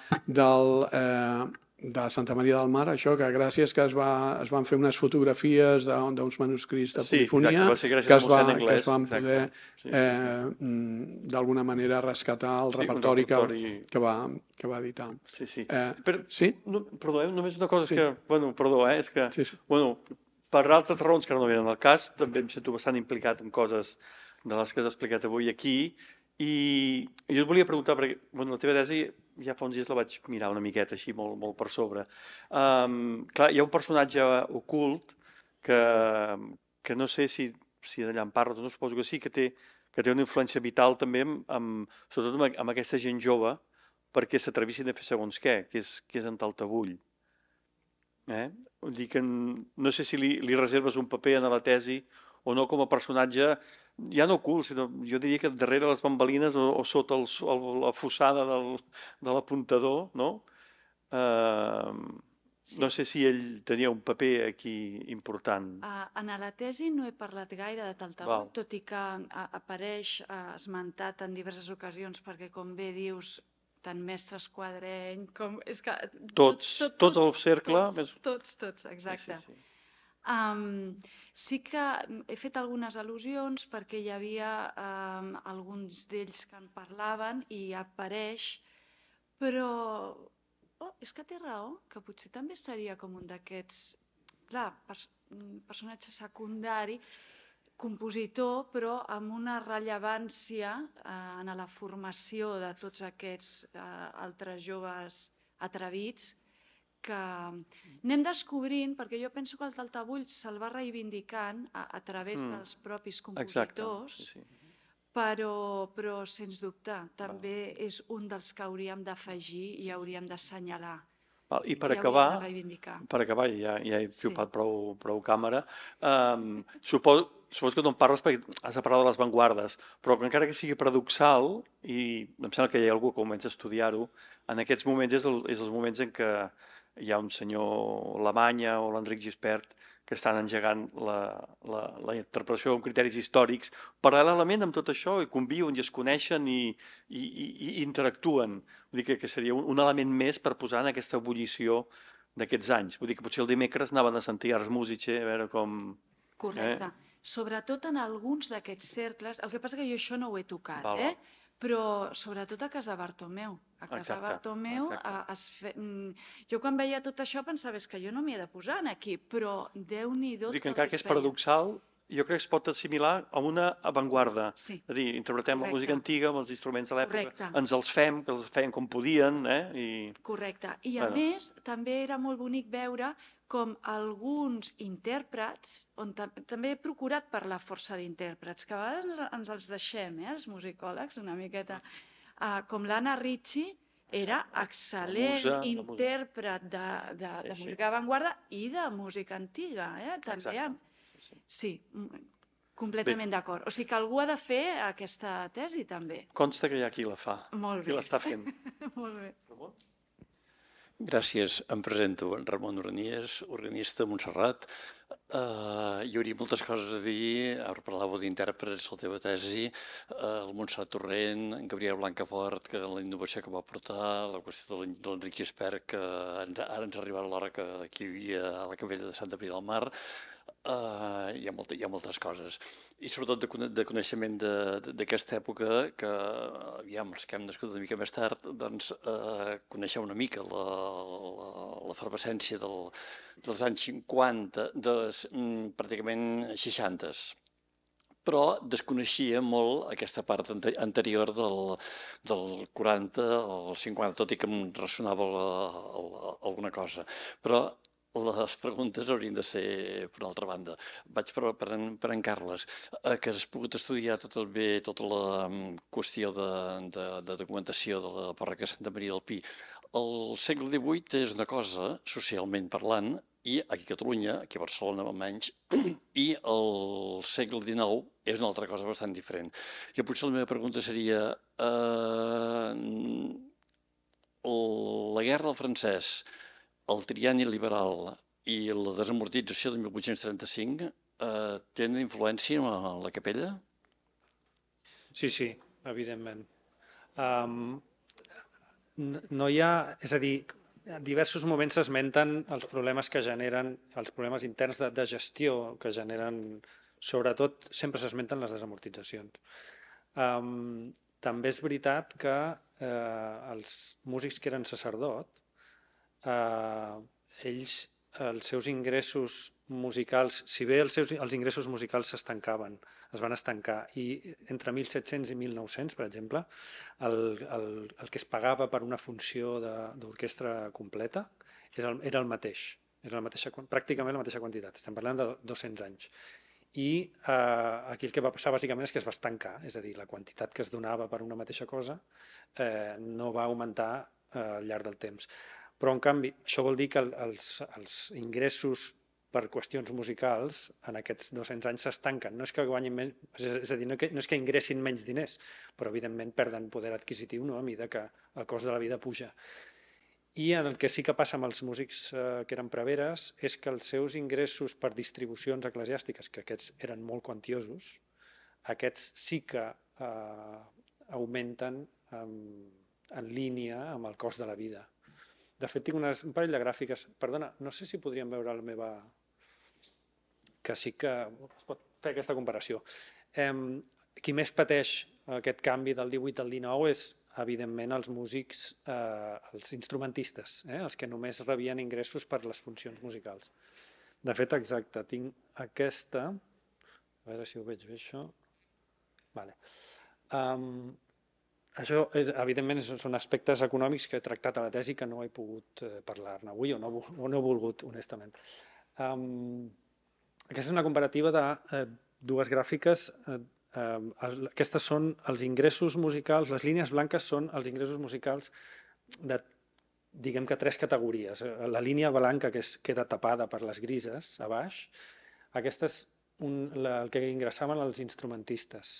de Santa Maria del Mar, això, que gràcies que es van fer unes fotografies d'uns manuscrits de polifonia que es van poder d'alguna manera rescatar el repertori que va editar. Sí. Perdó, només una cosa que... Perdó, és que... Per altres raons que no venen al cas, també em sento bastant implicat en coses de les que has explicat avui aquí, i jo et volia preguntar, perquè la teva tesi ja fa uns dies la vaig mirar una miqueta així, molt per sobre. Clar, hi ha un personatge ocult que no sé si d'allà en parles, no suposo que sí, que té una influència vital també, sobretot amb aquesta gent jove, perquè s'atrevissin a fer segons què, que és en Taltabull. Vull dir que no sé si li reserves un paper en la tesi o no com a personatge, ja no ocult, sinó jo diria que darrere les bambalines o sota la fossada de l'apuntador, no? No sé si ell tenia un paper aquí important. En la tesi no he parlat gaire de Taltabull, tot i que apareix esmentat en diverses ocasions, perquè com bé dius, tant mestre Esquadreny com... Tots al cercle. Tots, exacte. Sí que he fet algunes al·lusions perquè hi havia alguns d'ells que en parlaven i apareix, però és que té raó, que potser també seria com un d'aquests, clar, personatge secundari, compositor, però amb una rellevància en la formació de tots aquests altres joves atrevits que anem descobrint, perquè jo penso que el Taltabull se'l va reivindicant a través dels propis compositors, però sens dubte també és un dels que hauríem d'afegir i hauríem d'assenyalar. I per acabar, ja he xupat prou càmera, suposo que no en parles perquè has de parlar de les vanguardes, però encara que sigui paradoxal, i em sembla que hi ha algú que comença a estudiar-ho, en aquests moments és els moments en què hi ha un senyor Alemanya o l'Enric Gispert que estan engegant la interpretació amb criteris històrics. Paral·lelament amb tot això conviuen i es coneixen i interactuen. Vull dir que seria un element més per posar en aquesta ebullició d'aquests anys. Vull dir que potser el dimecres anaven a sentir Ars Musicae, a veure com... Correcte. Sobretot en alguns d'aquests cercles, el que passa que jo això no ho he tocat, però sobretot a Casa Bartomeu. A Casa Bartomeu, jo quan veia tot això pensava que jo no m'hi he de posar aquí, però Déu-n'hi-do... Vull dir que encara que és paradoxal, jo crec que es pot assimilar a una avantguarda. Sí. És a dir, interpretem la música Correcte. antiga amb els instruments de l'època, Correcte. ens els fem, que els feien com podien, i... Correcte. I a Bueno. més, també era molt bonic veure com alguns intèrprets, on també he procurat parlar força d'intèrprets, que a vegades ens els deixem, els musicòlegs, una miqueta, com l'Anna Ricci, era excel·lent musa, intèrpret de Sí. música d'avantguarda i de música antiga. També. Exacte. Sí, completament d'acord. O sigui que algú ha de fer aquesta tesi també. Consta que hi ha qui la fa, Molt qui bé. l'està fent. Molt bé. Gràcies. Em presento, en Ramon Uranies, organista de Montserrat. Hi hauria moltes coses a dir. Ara parlàveu d'intèrprets, la teva tesi, el Montserrat Torrent, en Gabriel Blancafort, que la innovació que va portar, la qüestió de l'Enric Gispert, que ara ens ha arribat l'hora que aquí hi havia a la Capella de Sant Apri del Mar. Hi ha moltes coses. I sobretot de coneixement d'aquesta època, que, aviam, els que hem nascut una mica més tard, doncs coneixeu una mica l'efervescència dels anys 50, pràcticament 60. Però desconeixia molt aquesta part anterior del 40 o 50, tot i que em ressonava alguna cosa. Però les preguntes haurien de ser per una altra banda. Vaig per en Carles, que has pogut estudiar tota la qüestió de documentació de la parròquia de Santa Maria del Pi. El segle XVIII és una cosa, socialment parlant, i aquí a Catalunya, aquí a Barcelona almenys, i el segle XIX és una altra cosa bastant diferent. I potser la meva pregunta seria la guerra del francès, el trienni liberal i la desamortització de 1835 tenen influència en la capella? Sí, evidentment. No hi ha... És a dir, en diversos moments s'esmenten els problemes que generen, els problemes interns de gestió que generen, sobretot, sempre s'esmenten les desamortitzacions. També és veritat que els músics que eren sacerdot, ells, els seus ingressos musicals, si bé els ingressos musicals s'estancaven, es van estancar, i entre 1700 i 1900, per exemple, el que es pagava per una funció d'orquestra completa era el mateix, pràcticament la mateixa quantitat, estem parlant de 200 anys. I aquí el que va passar bàsicament és que es va estancar, és a dir, la quantitat que es donava per una mateixa cosa no va augmentar al llarg del temps. Però, en canvi, això vol dir que els ingressos per qüestions musicals en aquests 200 anys s'estanquen. No és que guanyin més, és a dir, no és que ingressin menys diners, però, evidentment, perden poder adquisitiu a mesura que el cost de la vida puja. I el que sí que passa amb els músics que eren preveres és que els seus ingressos per distribucions eclesiàstiques, que aquests eren molt quantiosos, aquests sí que augmenten en línia amb el cost de la vida. De fet, tinc un parell de gràfiques. Perdona, no sé si podríem veure la meva... que sí que es pot fer aquesta comparació. Qui més pateix aquest canvi del 18 al 19 és, evidentment, els músics, els instrumentistes, els que només rebien ingressos per les funcions musicals. De fet, exacte, tinc aquesta... A veure si ho veig bé, això. Vale. Això, evidentment, són aspectes econòmics que he tractat a la tesi que no he pogut parlar-ne avui o no he volgut, honestament. Aquesta és una comparativa de dues gràfiques. Aquestes són els ingressos musicals, les línies blanques són els ingressos musicals de, diguem que, 3 categories. La línia blanca, que queda tapada per les grises, a baix, aquesta és el que ingressaven els instrumentistes.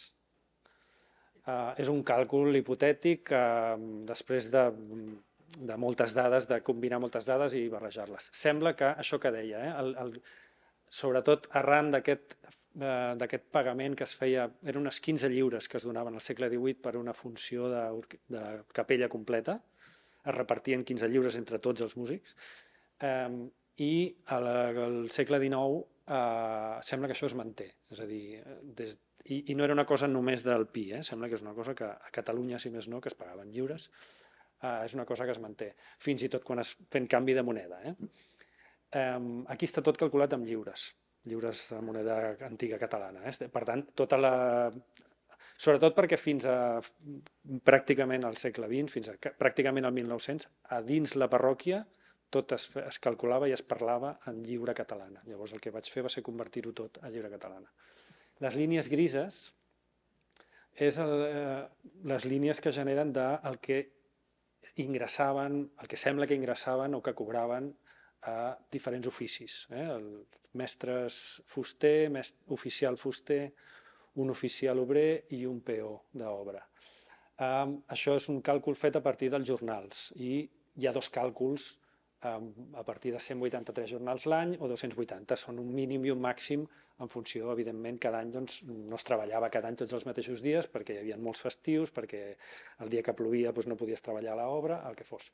És un càlcul hipotètic després de moltes dades, de combinar moltes dades i barrejar-les. Sembla que això que deia, sobretot arran d'aquest pagament que es feia, eren unes 15 lliures que es donaven al segle XVIII per una funció de capella completa, es repartien 15 lliures entre tots els músics, i al segle XIX sembla que això es manté, és a dir, i no era una cosa només del Pi, sembla que és una cosa que a Catalunya, si més no, que es pagaven lliures, és una cosa que es manté, fins i tot quan es fent canvi de moneda. Aquí està tot calculat amb lliures lliures de moneda antiga catalana. Per tant, sobretot perquè fins a pràcticament al segle XX, fins a pràcticament al 1900, a dins la parròquia tot es calculava i es parlava en lliure catalana. Llavors el que vaig fer va ser convertir-ho tot a lliure catalana. Les línies grises és les línies que generen del que ingressaven, el que sembla que ingressaven o que cobraven a diferents oficis. Els mestres fuster, oficial fuster, un oficial obrer i un peó d'obra. Això és un càlcul fet a partir dels jornals i hi ha dos càlculs a partir de 183 jornals l'any o 280. Són un mínim i un màxim en funció, evidentment, cada any no es treballava cada any tots els mateixos dies perquè hi havia molts festius, perquè el dia que plovia no podies treballar a l'obra, el que fos.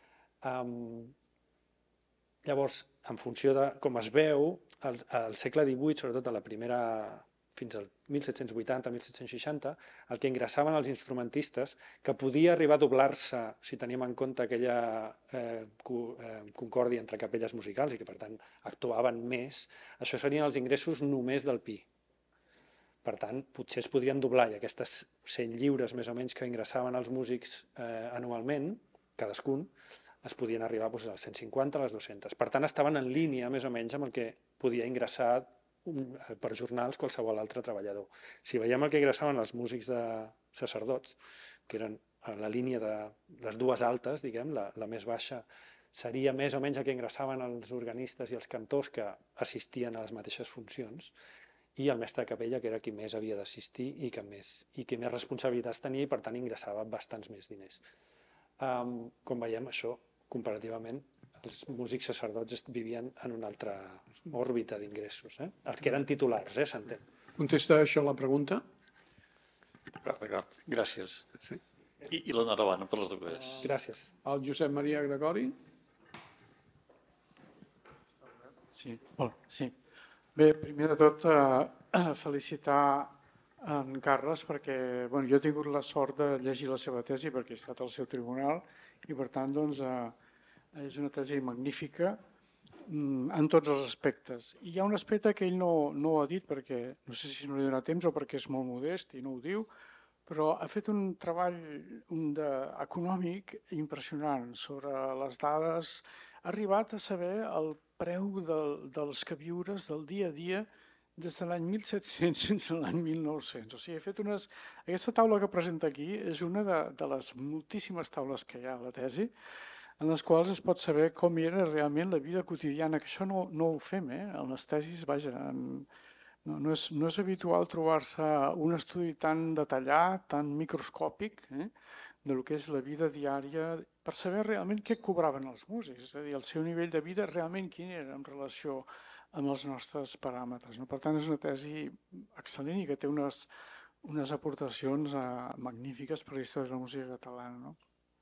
Llavors, en funció de com es veu, al segle XVIII, sobretot a la primera, fins al 1780-1760, el que ingressaven els instrumentistes, que podia arribar a doblar-se, si teníem en compte aquella concòrdia entre capelles musicals i que, per tant, actuaven més, això serien els ingressos només del pi. Per tant, potser es podrien doblar i aquestes 100 lliures més o menys que ingressaven els músics anualment, cadascun, es podien arribar als 150, a les 200. Per tant, estaven en línia més o menys amb el que podia ingressar per jornals qualsevol altre treballador. Si veiem el que ingressaven els músics de sacerdots, que eren a la línia de les dues altes, diguem, la més baixa seria més o menys el que ingressaven els organistes i els cantors que assistien a les mateixes funcions, i el mestre de capella, que era qui més havia d'assistir i qui més responsabilitats tenia i per tant ingressava bastants més diners. Com veiem, això, comparativament, els músics sacerdots vivien en una altra òrbita d'ingressos. Els que eren titulars, s'entén. Contesta això la pregunta? D'acord, gràcies. Sí. I l'enhorabona per les dues. Gràcies. El Josep Maria Gregori? Sí, hola, sí. Bé, primer de tot, felicitar en Carles perquè jo he tingut la sort de llegir la seva tesi perquè he estat al seu tribunal i per tant doncs és una tesi magnífica en tots els aspectes. I hi ha un aspecte que ell no ha dit perquè no sé si no li dona temps o perquè és molt modest i no ho diu, però ha fet un treball econòmic impressionant sobre les dades. Ha arribat a saber el preu dels queviures del dia a dia des de l'any 1700 fins a l'any 1900. O sigui, ha fet aquesta taula que presenta aquí és una de les moltíssimes taules que hi ha a la tesi, en les quals es pot saber com era realment la vida quotidiana, que això no ho fem, en les tesis, vaja, no és habitual trobar-se un estudi tan detallat, tan microscòpic, del que és la vida diària, per saber realment què cobraven els músics, és a dir, el seu nivell de vida realment quin era en relació amb els nostres paràmetres. Per tant, és una tesi excel·lent i que té unes aportacions magnífiques per a la història de la música catalana.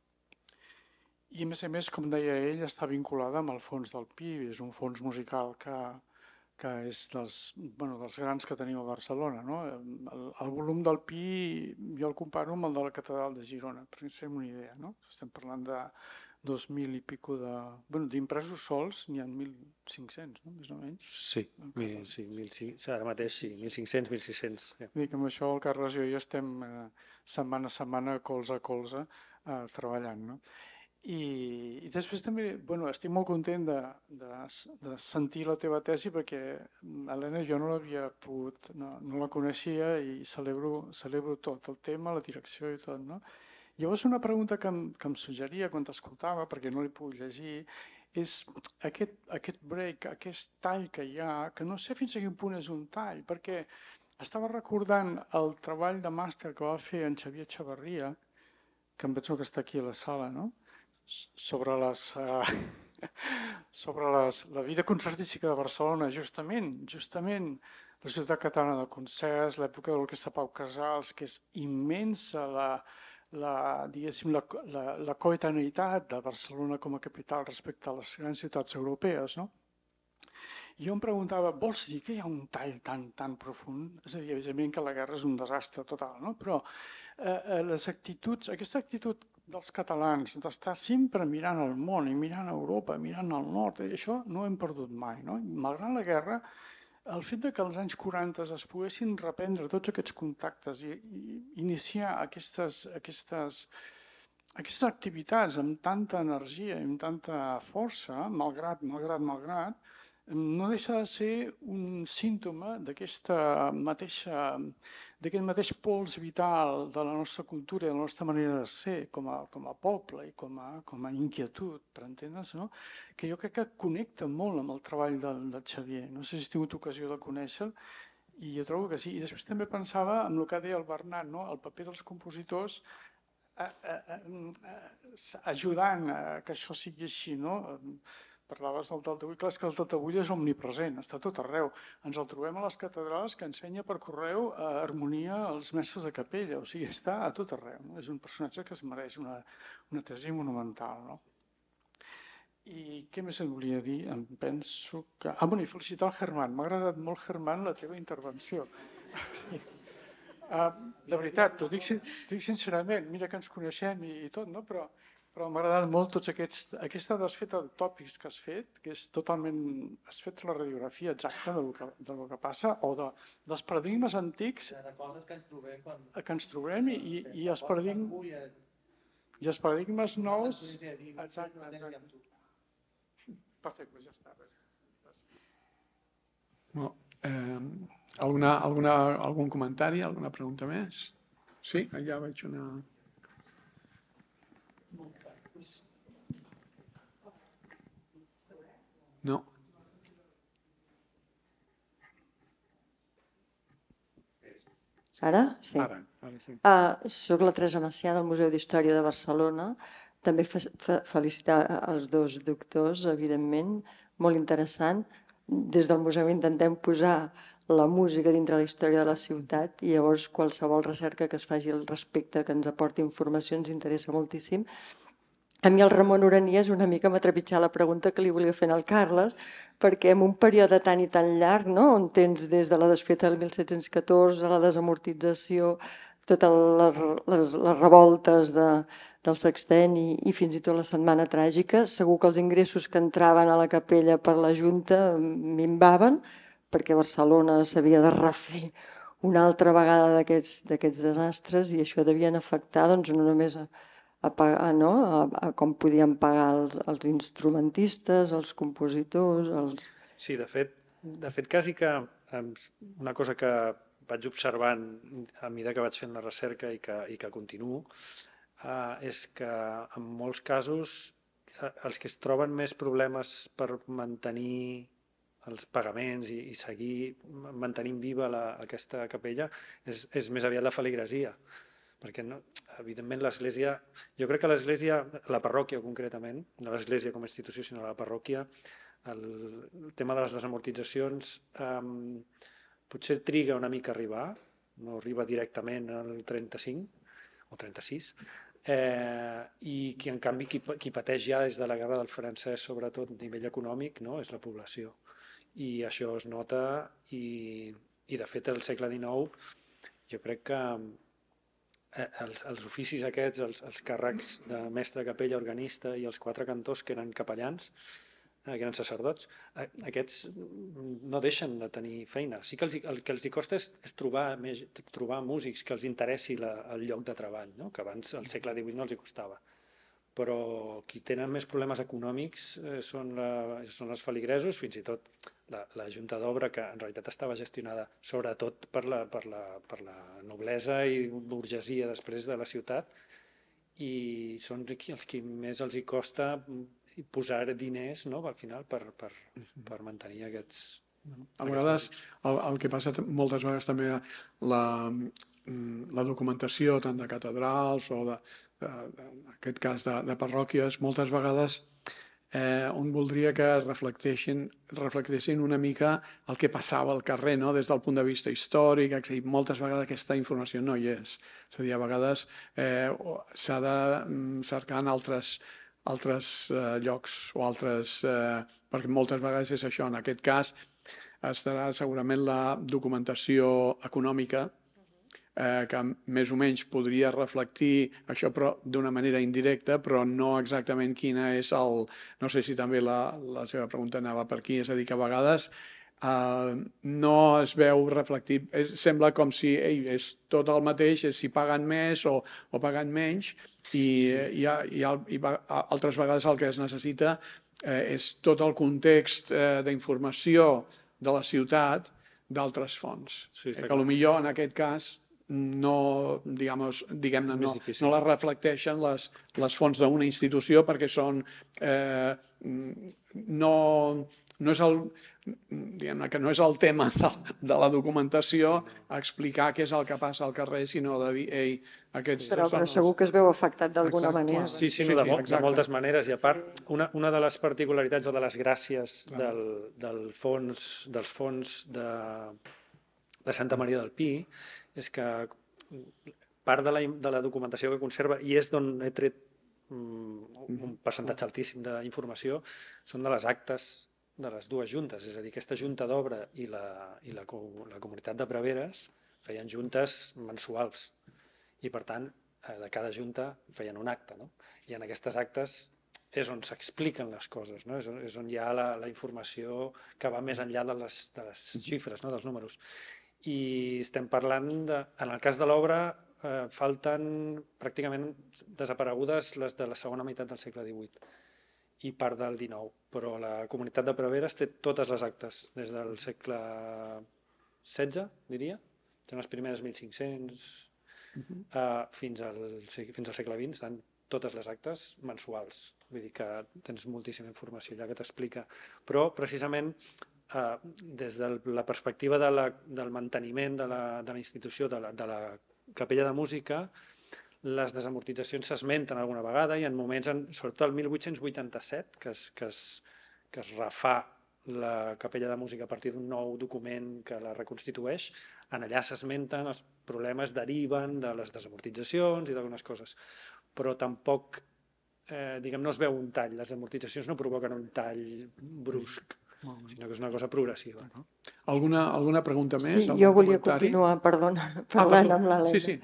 I a més, com deia ell, està vinculada amb el fons del Pi, és un fons musical que és dels grans que tenim a Barcelona. El volum del Pi jo el comparo amb el de la Catedral de Girona, per ens fem una idea. Estem parlant de 2.000 i pico d'impresos sols, n'hi ha 1.500, més o menys. Sí, ara mateix sí, 1.500, 1.600. Dic, amb això el Carles i jo estem setmana a setmana, colze a colze, treballant. I després també estic molt content de sentir la teva tesi perquè, Helena, jo no l'havia pogut, no la coneixia i celebro tot, el tema, la direcció i tot. Llavors una pregunta que em suggeria quan t'escoltava, perquè no l'he pogut llegir, és aquest break, aquest tall que hi ha, que no sé fins a quin punt és un tall, perquè estava recordant el treball de màster que va fer en Xavier Echevarria, que em penso que està aquí a la sala, sobre la vida concertística de Barcelona, justament la Ciutat Catalana de Concerts, l'època de l'Orquestra Pau Casals, que és immensa la coetaneïtat de Barcelona com a capital respecte a les grans ciutats europees. I jo em preguntava, vols dir que hi ha un tall tan profund? És a dir, evidentment que la guerra és un desastre total, però aquesta actitud dels catalans d'estar sempre mirant al món i mirant a Europa, mirant al nord, això no ho hem perdut mai. Malgrat la guerra, el fet que als anys 40 es poguessin reprendre tots aquests contactes i iniciar aquestes activitats amb tanta energia i amb tanta força, malgrat, no deixa de ser un símptoma d'aquest mateix pols vital de la nostra cultura i de la nostra manera de ser com a poble i com a inquietud, per entendre's, no? Que jo crec que connecta molt amb el treball del Xavier. No sé si has tingut ocasió de conèixer-lo, i jo trobo que sí. I després també pensava en el que deia el Bernat, no? El paper dels compositors ajudant a que això sigui així, no? Parlaves del Taltabull, clar, és que el Taltabull és omnipresent, està tot arreu. Ens el trobem a les catedrals que ensenya per correu harmonia als mestres de capella, o sigui, està a tot arreu. No? És un personatge que es mereix una tesi monumental. No? I què més et volia dir? Em penso que... bueno, i felicitar el Germán. M'ha agradat molt, Germán, la teva intervenció. De veritat, t'ho dic sincerament, mira que ens coneixem i tot, no? Però m'ha agradat molt tots aquesta desfeta de tòpics que has fet, que és totalment... Has fet la radiografia exacta del que passa, o dels paradigmes antics... De coses que ens trobem... Que ens trobem i els paradigmes nous... Exacte. Perfecte, ja està. Algun comentari, alguna pregunta més? Sí, allà veig una... No. Ara? Sí. Ara sí. Soc la Teresa Macià del Museu d'Història de Barcelona. També felicitar els dos doctors, evidentment, molt interessant. Des del museu intentem posar la música dintre la història de la ciutat i llavors qualsevol recerca que es faci al respecte, que ens aporti informació, ens interessa moltíssim. A mi el Ramon Uranias una mica m'ha trepitjat la pregunta que li volia fer al Carles, perquè en un període tan i tan llarg, no? On tens des de la desfeta del 1714, la desamortització, totes les revoltes del sexteni i fins i tot la Setmana Tràgica, segur que els ingressos que entraven a la capella per la Junta minvaven, perquè Barcelona s'havia de refer una altra vegada d'aquests desastres i això devien afectar no només a pagar, a com podien pagar els instrumentistes, els compositors... Sí, de fet, quasi que una cosa que vaig observant a mesura que vaig fent la recerca i que continuo, és que en molts casos els que es troben més problemes per mantenir els pagaments i seguir mantenint viva aquesta capella és més aviat la feligresia. Perquè, evidentment, l'Església... Jo crec que l'Església, la parròquia concretament, no l'Església com a institució, sinó la parròquia, el tema de les desamortitzacions potser triga una mica a arribar, no arriba directament al 35 o 36, i que, en canvi, qui pateix ja des de la guerra del francès, sobretot a nivell econòmic, és la població. I això es nota i de fet, al segle XIX, jo crec que els oficis aquests, els càrrecs de mestre capella, organista i els 4 cantors que eren capellans, que eren sacerdots, aquests no deixen de tenir feina. Sí que el que els costa és trobar músics que els interessi el lloc de treball, que abans al segle XVIII no els costava. Però qui tenen més problemes econòmics són els feligresos, fins i tot la Junta d'Obra, que en realitat estava gestionada sobretot per la noblesa i burgesia després de la ciutat, i són els que més els costa posar diners al final per mantenir aquests... A vegades el que passa moltes vegades també la documentació tant de catedrals o en aquest cas de parròquies, moltes vegades on voldria que reflecteixin una mica el que passava al carrer, des del punt de vista històric, i moltes vegades aquesta informació no hi és. És a dir, a vegades s'ha de cercar en altres llocs o altres... perquè moltes vegades és això. En aquest cas estarà segurament la documentació econòmica que més o menys podria reflectir això però d'una manera indirecta, però no exactament quina és el... No sé si també la seva pregunta anava per aquí, és a dir, que a vegades no es veu reflectit. Sembla com si és tot el mateix, si paguen més o paguen menys, i altres vegades el que es necessita és tot el context d'informació de la ciutat d'altres fonts. Que potser en aquest cas no les reflecteixen les fonts d'una institució perquè són no és el tema de la documentació explicar què és el que passa al carrer, sinó de dir, ei, aquests... Però segur que es veu afectat d'alguna manera. Sí, de moltes maneres. I a part, una de les particularitats o de les gràcies dels fons de Santa Maria del Pi és que part de la documentació que conserva, i és d'on he tret un percentatge altíssim d'informació, són de les actes de les dues juntes. És a dir, aquesta junta d'obra i la comunitat de preveres feien juntes mensuals i, per tant, de cada junta feien un acte. I en aquestes actes és on s'expliquen les coses, és on hi ha la informació que va més enllà de les xifres, dels números. I estem parlant en el cas de l'obra, falten pràcticament desaparegudes les de la segona meitat del segle XVIII i part del XIX, però la comunitat de preveres té totes les actes des del segle XVI, diria, són les primeres 1500 fins al segle XX, estan totes les actes mensuals, vull dir que tens moltíssima informació allà que t'explica, però precisament des de la perspectiva del manteniment de la institució, de la capella de música, les desamortitzacions s'esmenten alguna vegada i en moments, sobretot el 1887, que es refà la capella de música a partir d'un nou document que la reconstitueix, en allà s'esmenten, els problemes deriven de les desamortitzacions i d'algunes coses, però tampoc, no es veu un tall, les desamortitzacions no provoquen un tall brusc, sinó que és una cosa progressiva. Alguna pregunta més? Sí, jo volia continuar, perdona, parlant amb l'Helena. Sí.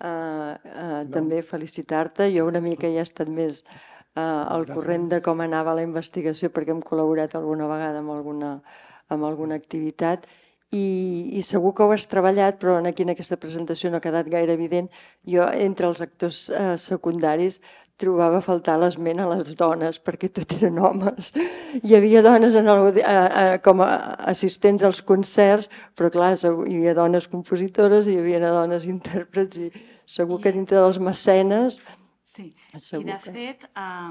També felicitar-te. Jo una mica ja he estat més al corrent de com anava la investigació perquè hem col·laborat alguna vegada amb alguna activitat i segur que ho has treballat, però aquí en aquesta presentació no ha quedat gaire evident. Jo, entre els actors secundaris, trobava a faltar l'esment a les dones, perquè tot eren homes. Hi havia dones com a assistents als concerts, però clar, hi havia dones compositores, hi havia dones intèrprets, i segur que dintre dels mecenes... Sí, i de fet,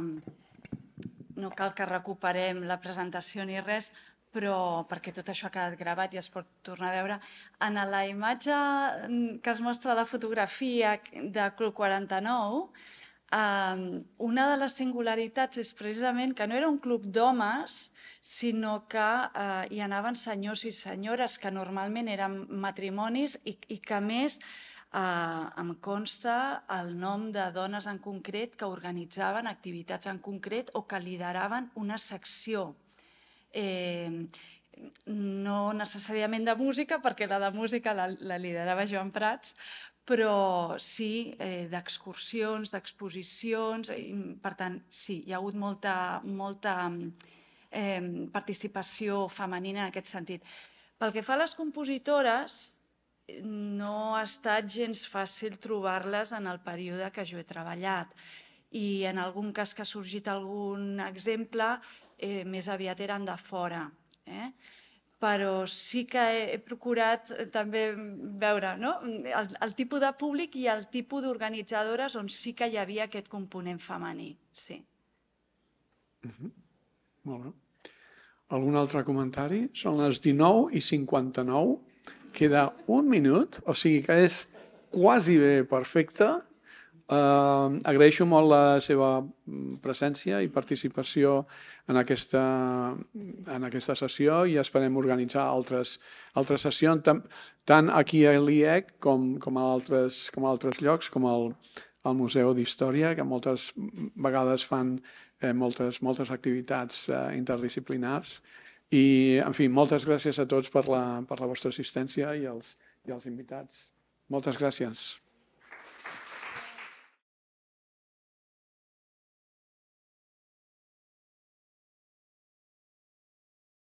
no cal que recuperem la presentació ni res, però perquè tot això ha quedat gravat i es pot tornar a veure. En la imatge que es mostra a la fotografia de Club 49, una de les singularitats és precisament que no era un club d'homes, sinó que hi anaven senyors i senyores que normalment eren matrimonis i que a més em consta el nom de dones en concret que organitzaven activitats en concret o que lideraven una secció. No necessàriament de música, perquè la de música la liderava Joan Prats, però sí d'excursions, d'exposicions. Per tant, sí, hi ha hagut molta participació femenina en aquest sentit. Pel que fa a les compositores, no ha estat gens fàcil trobar-les en el període que jo he treballat. I en algun cas que ha sorgit algun exemple, més aviat eren de fora. Però sí que he procurat també veure el tipus de públic i el tipus d'organitzadores on sí que hi havia aquest component femení. Sí. Molt bé. Algun altre comentari? Són les 19:59. Queda un minut, o sigui que és quasi bé perfecte. Agraeixo molt la seva presència i participació en aquesta sessió i esperem organitzar altres sessions, tant aquí a l'IEC com a altres llocs, com al Museu d'Història, que moltes vegades fan moltes activitats interdisciplinars. I, en fi, moltes gràcies a tots per la vostra assistència i als invitats. Moltes gràcies.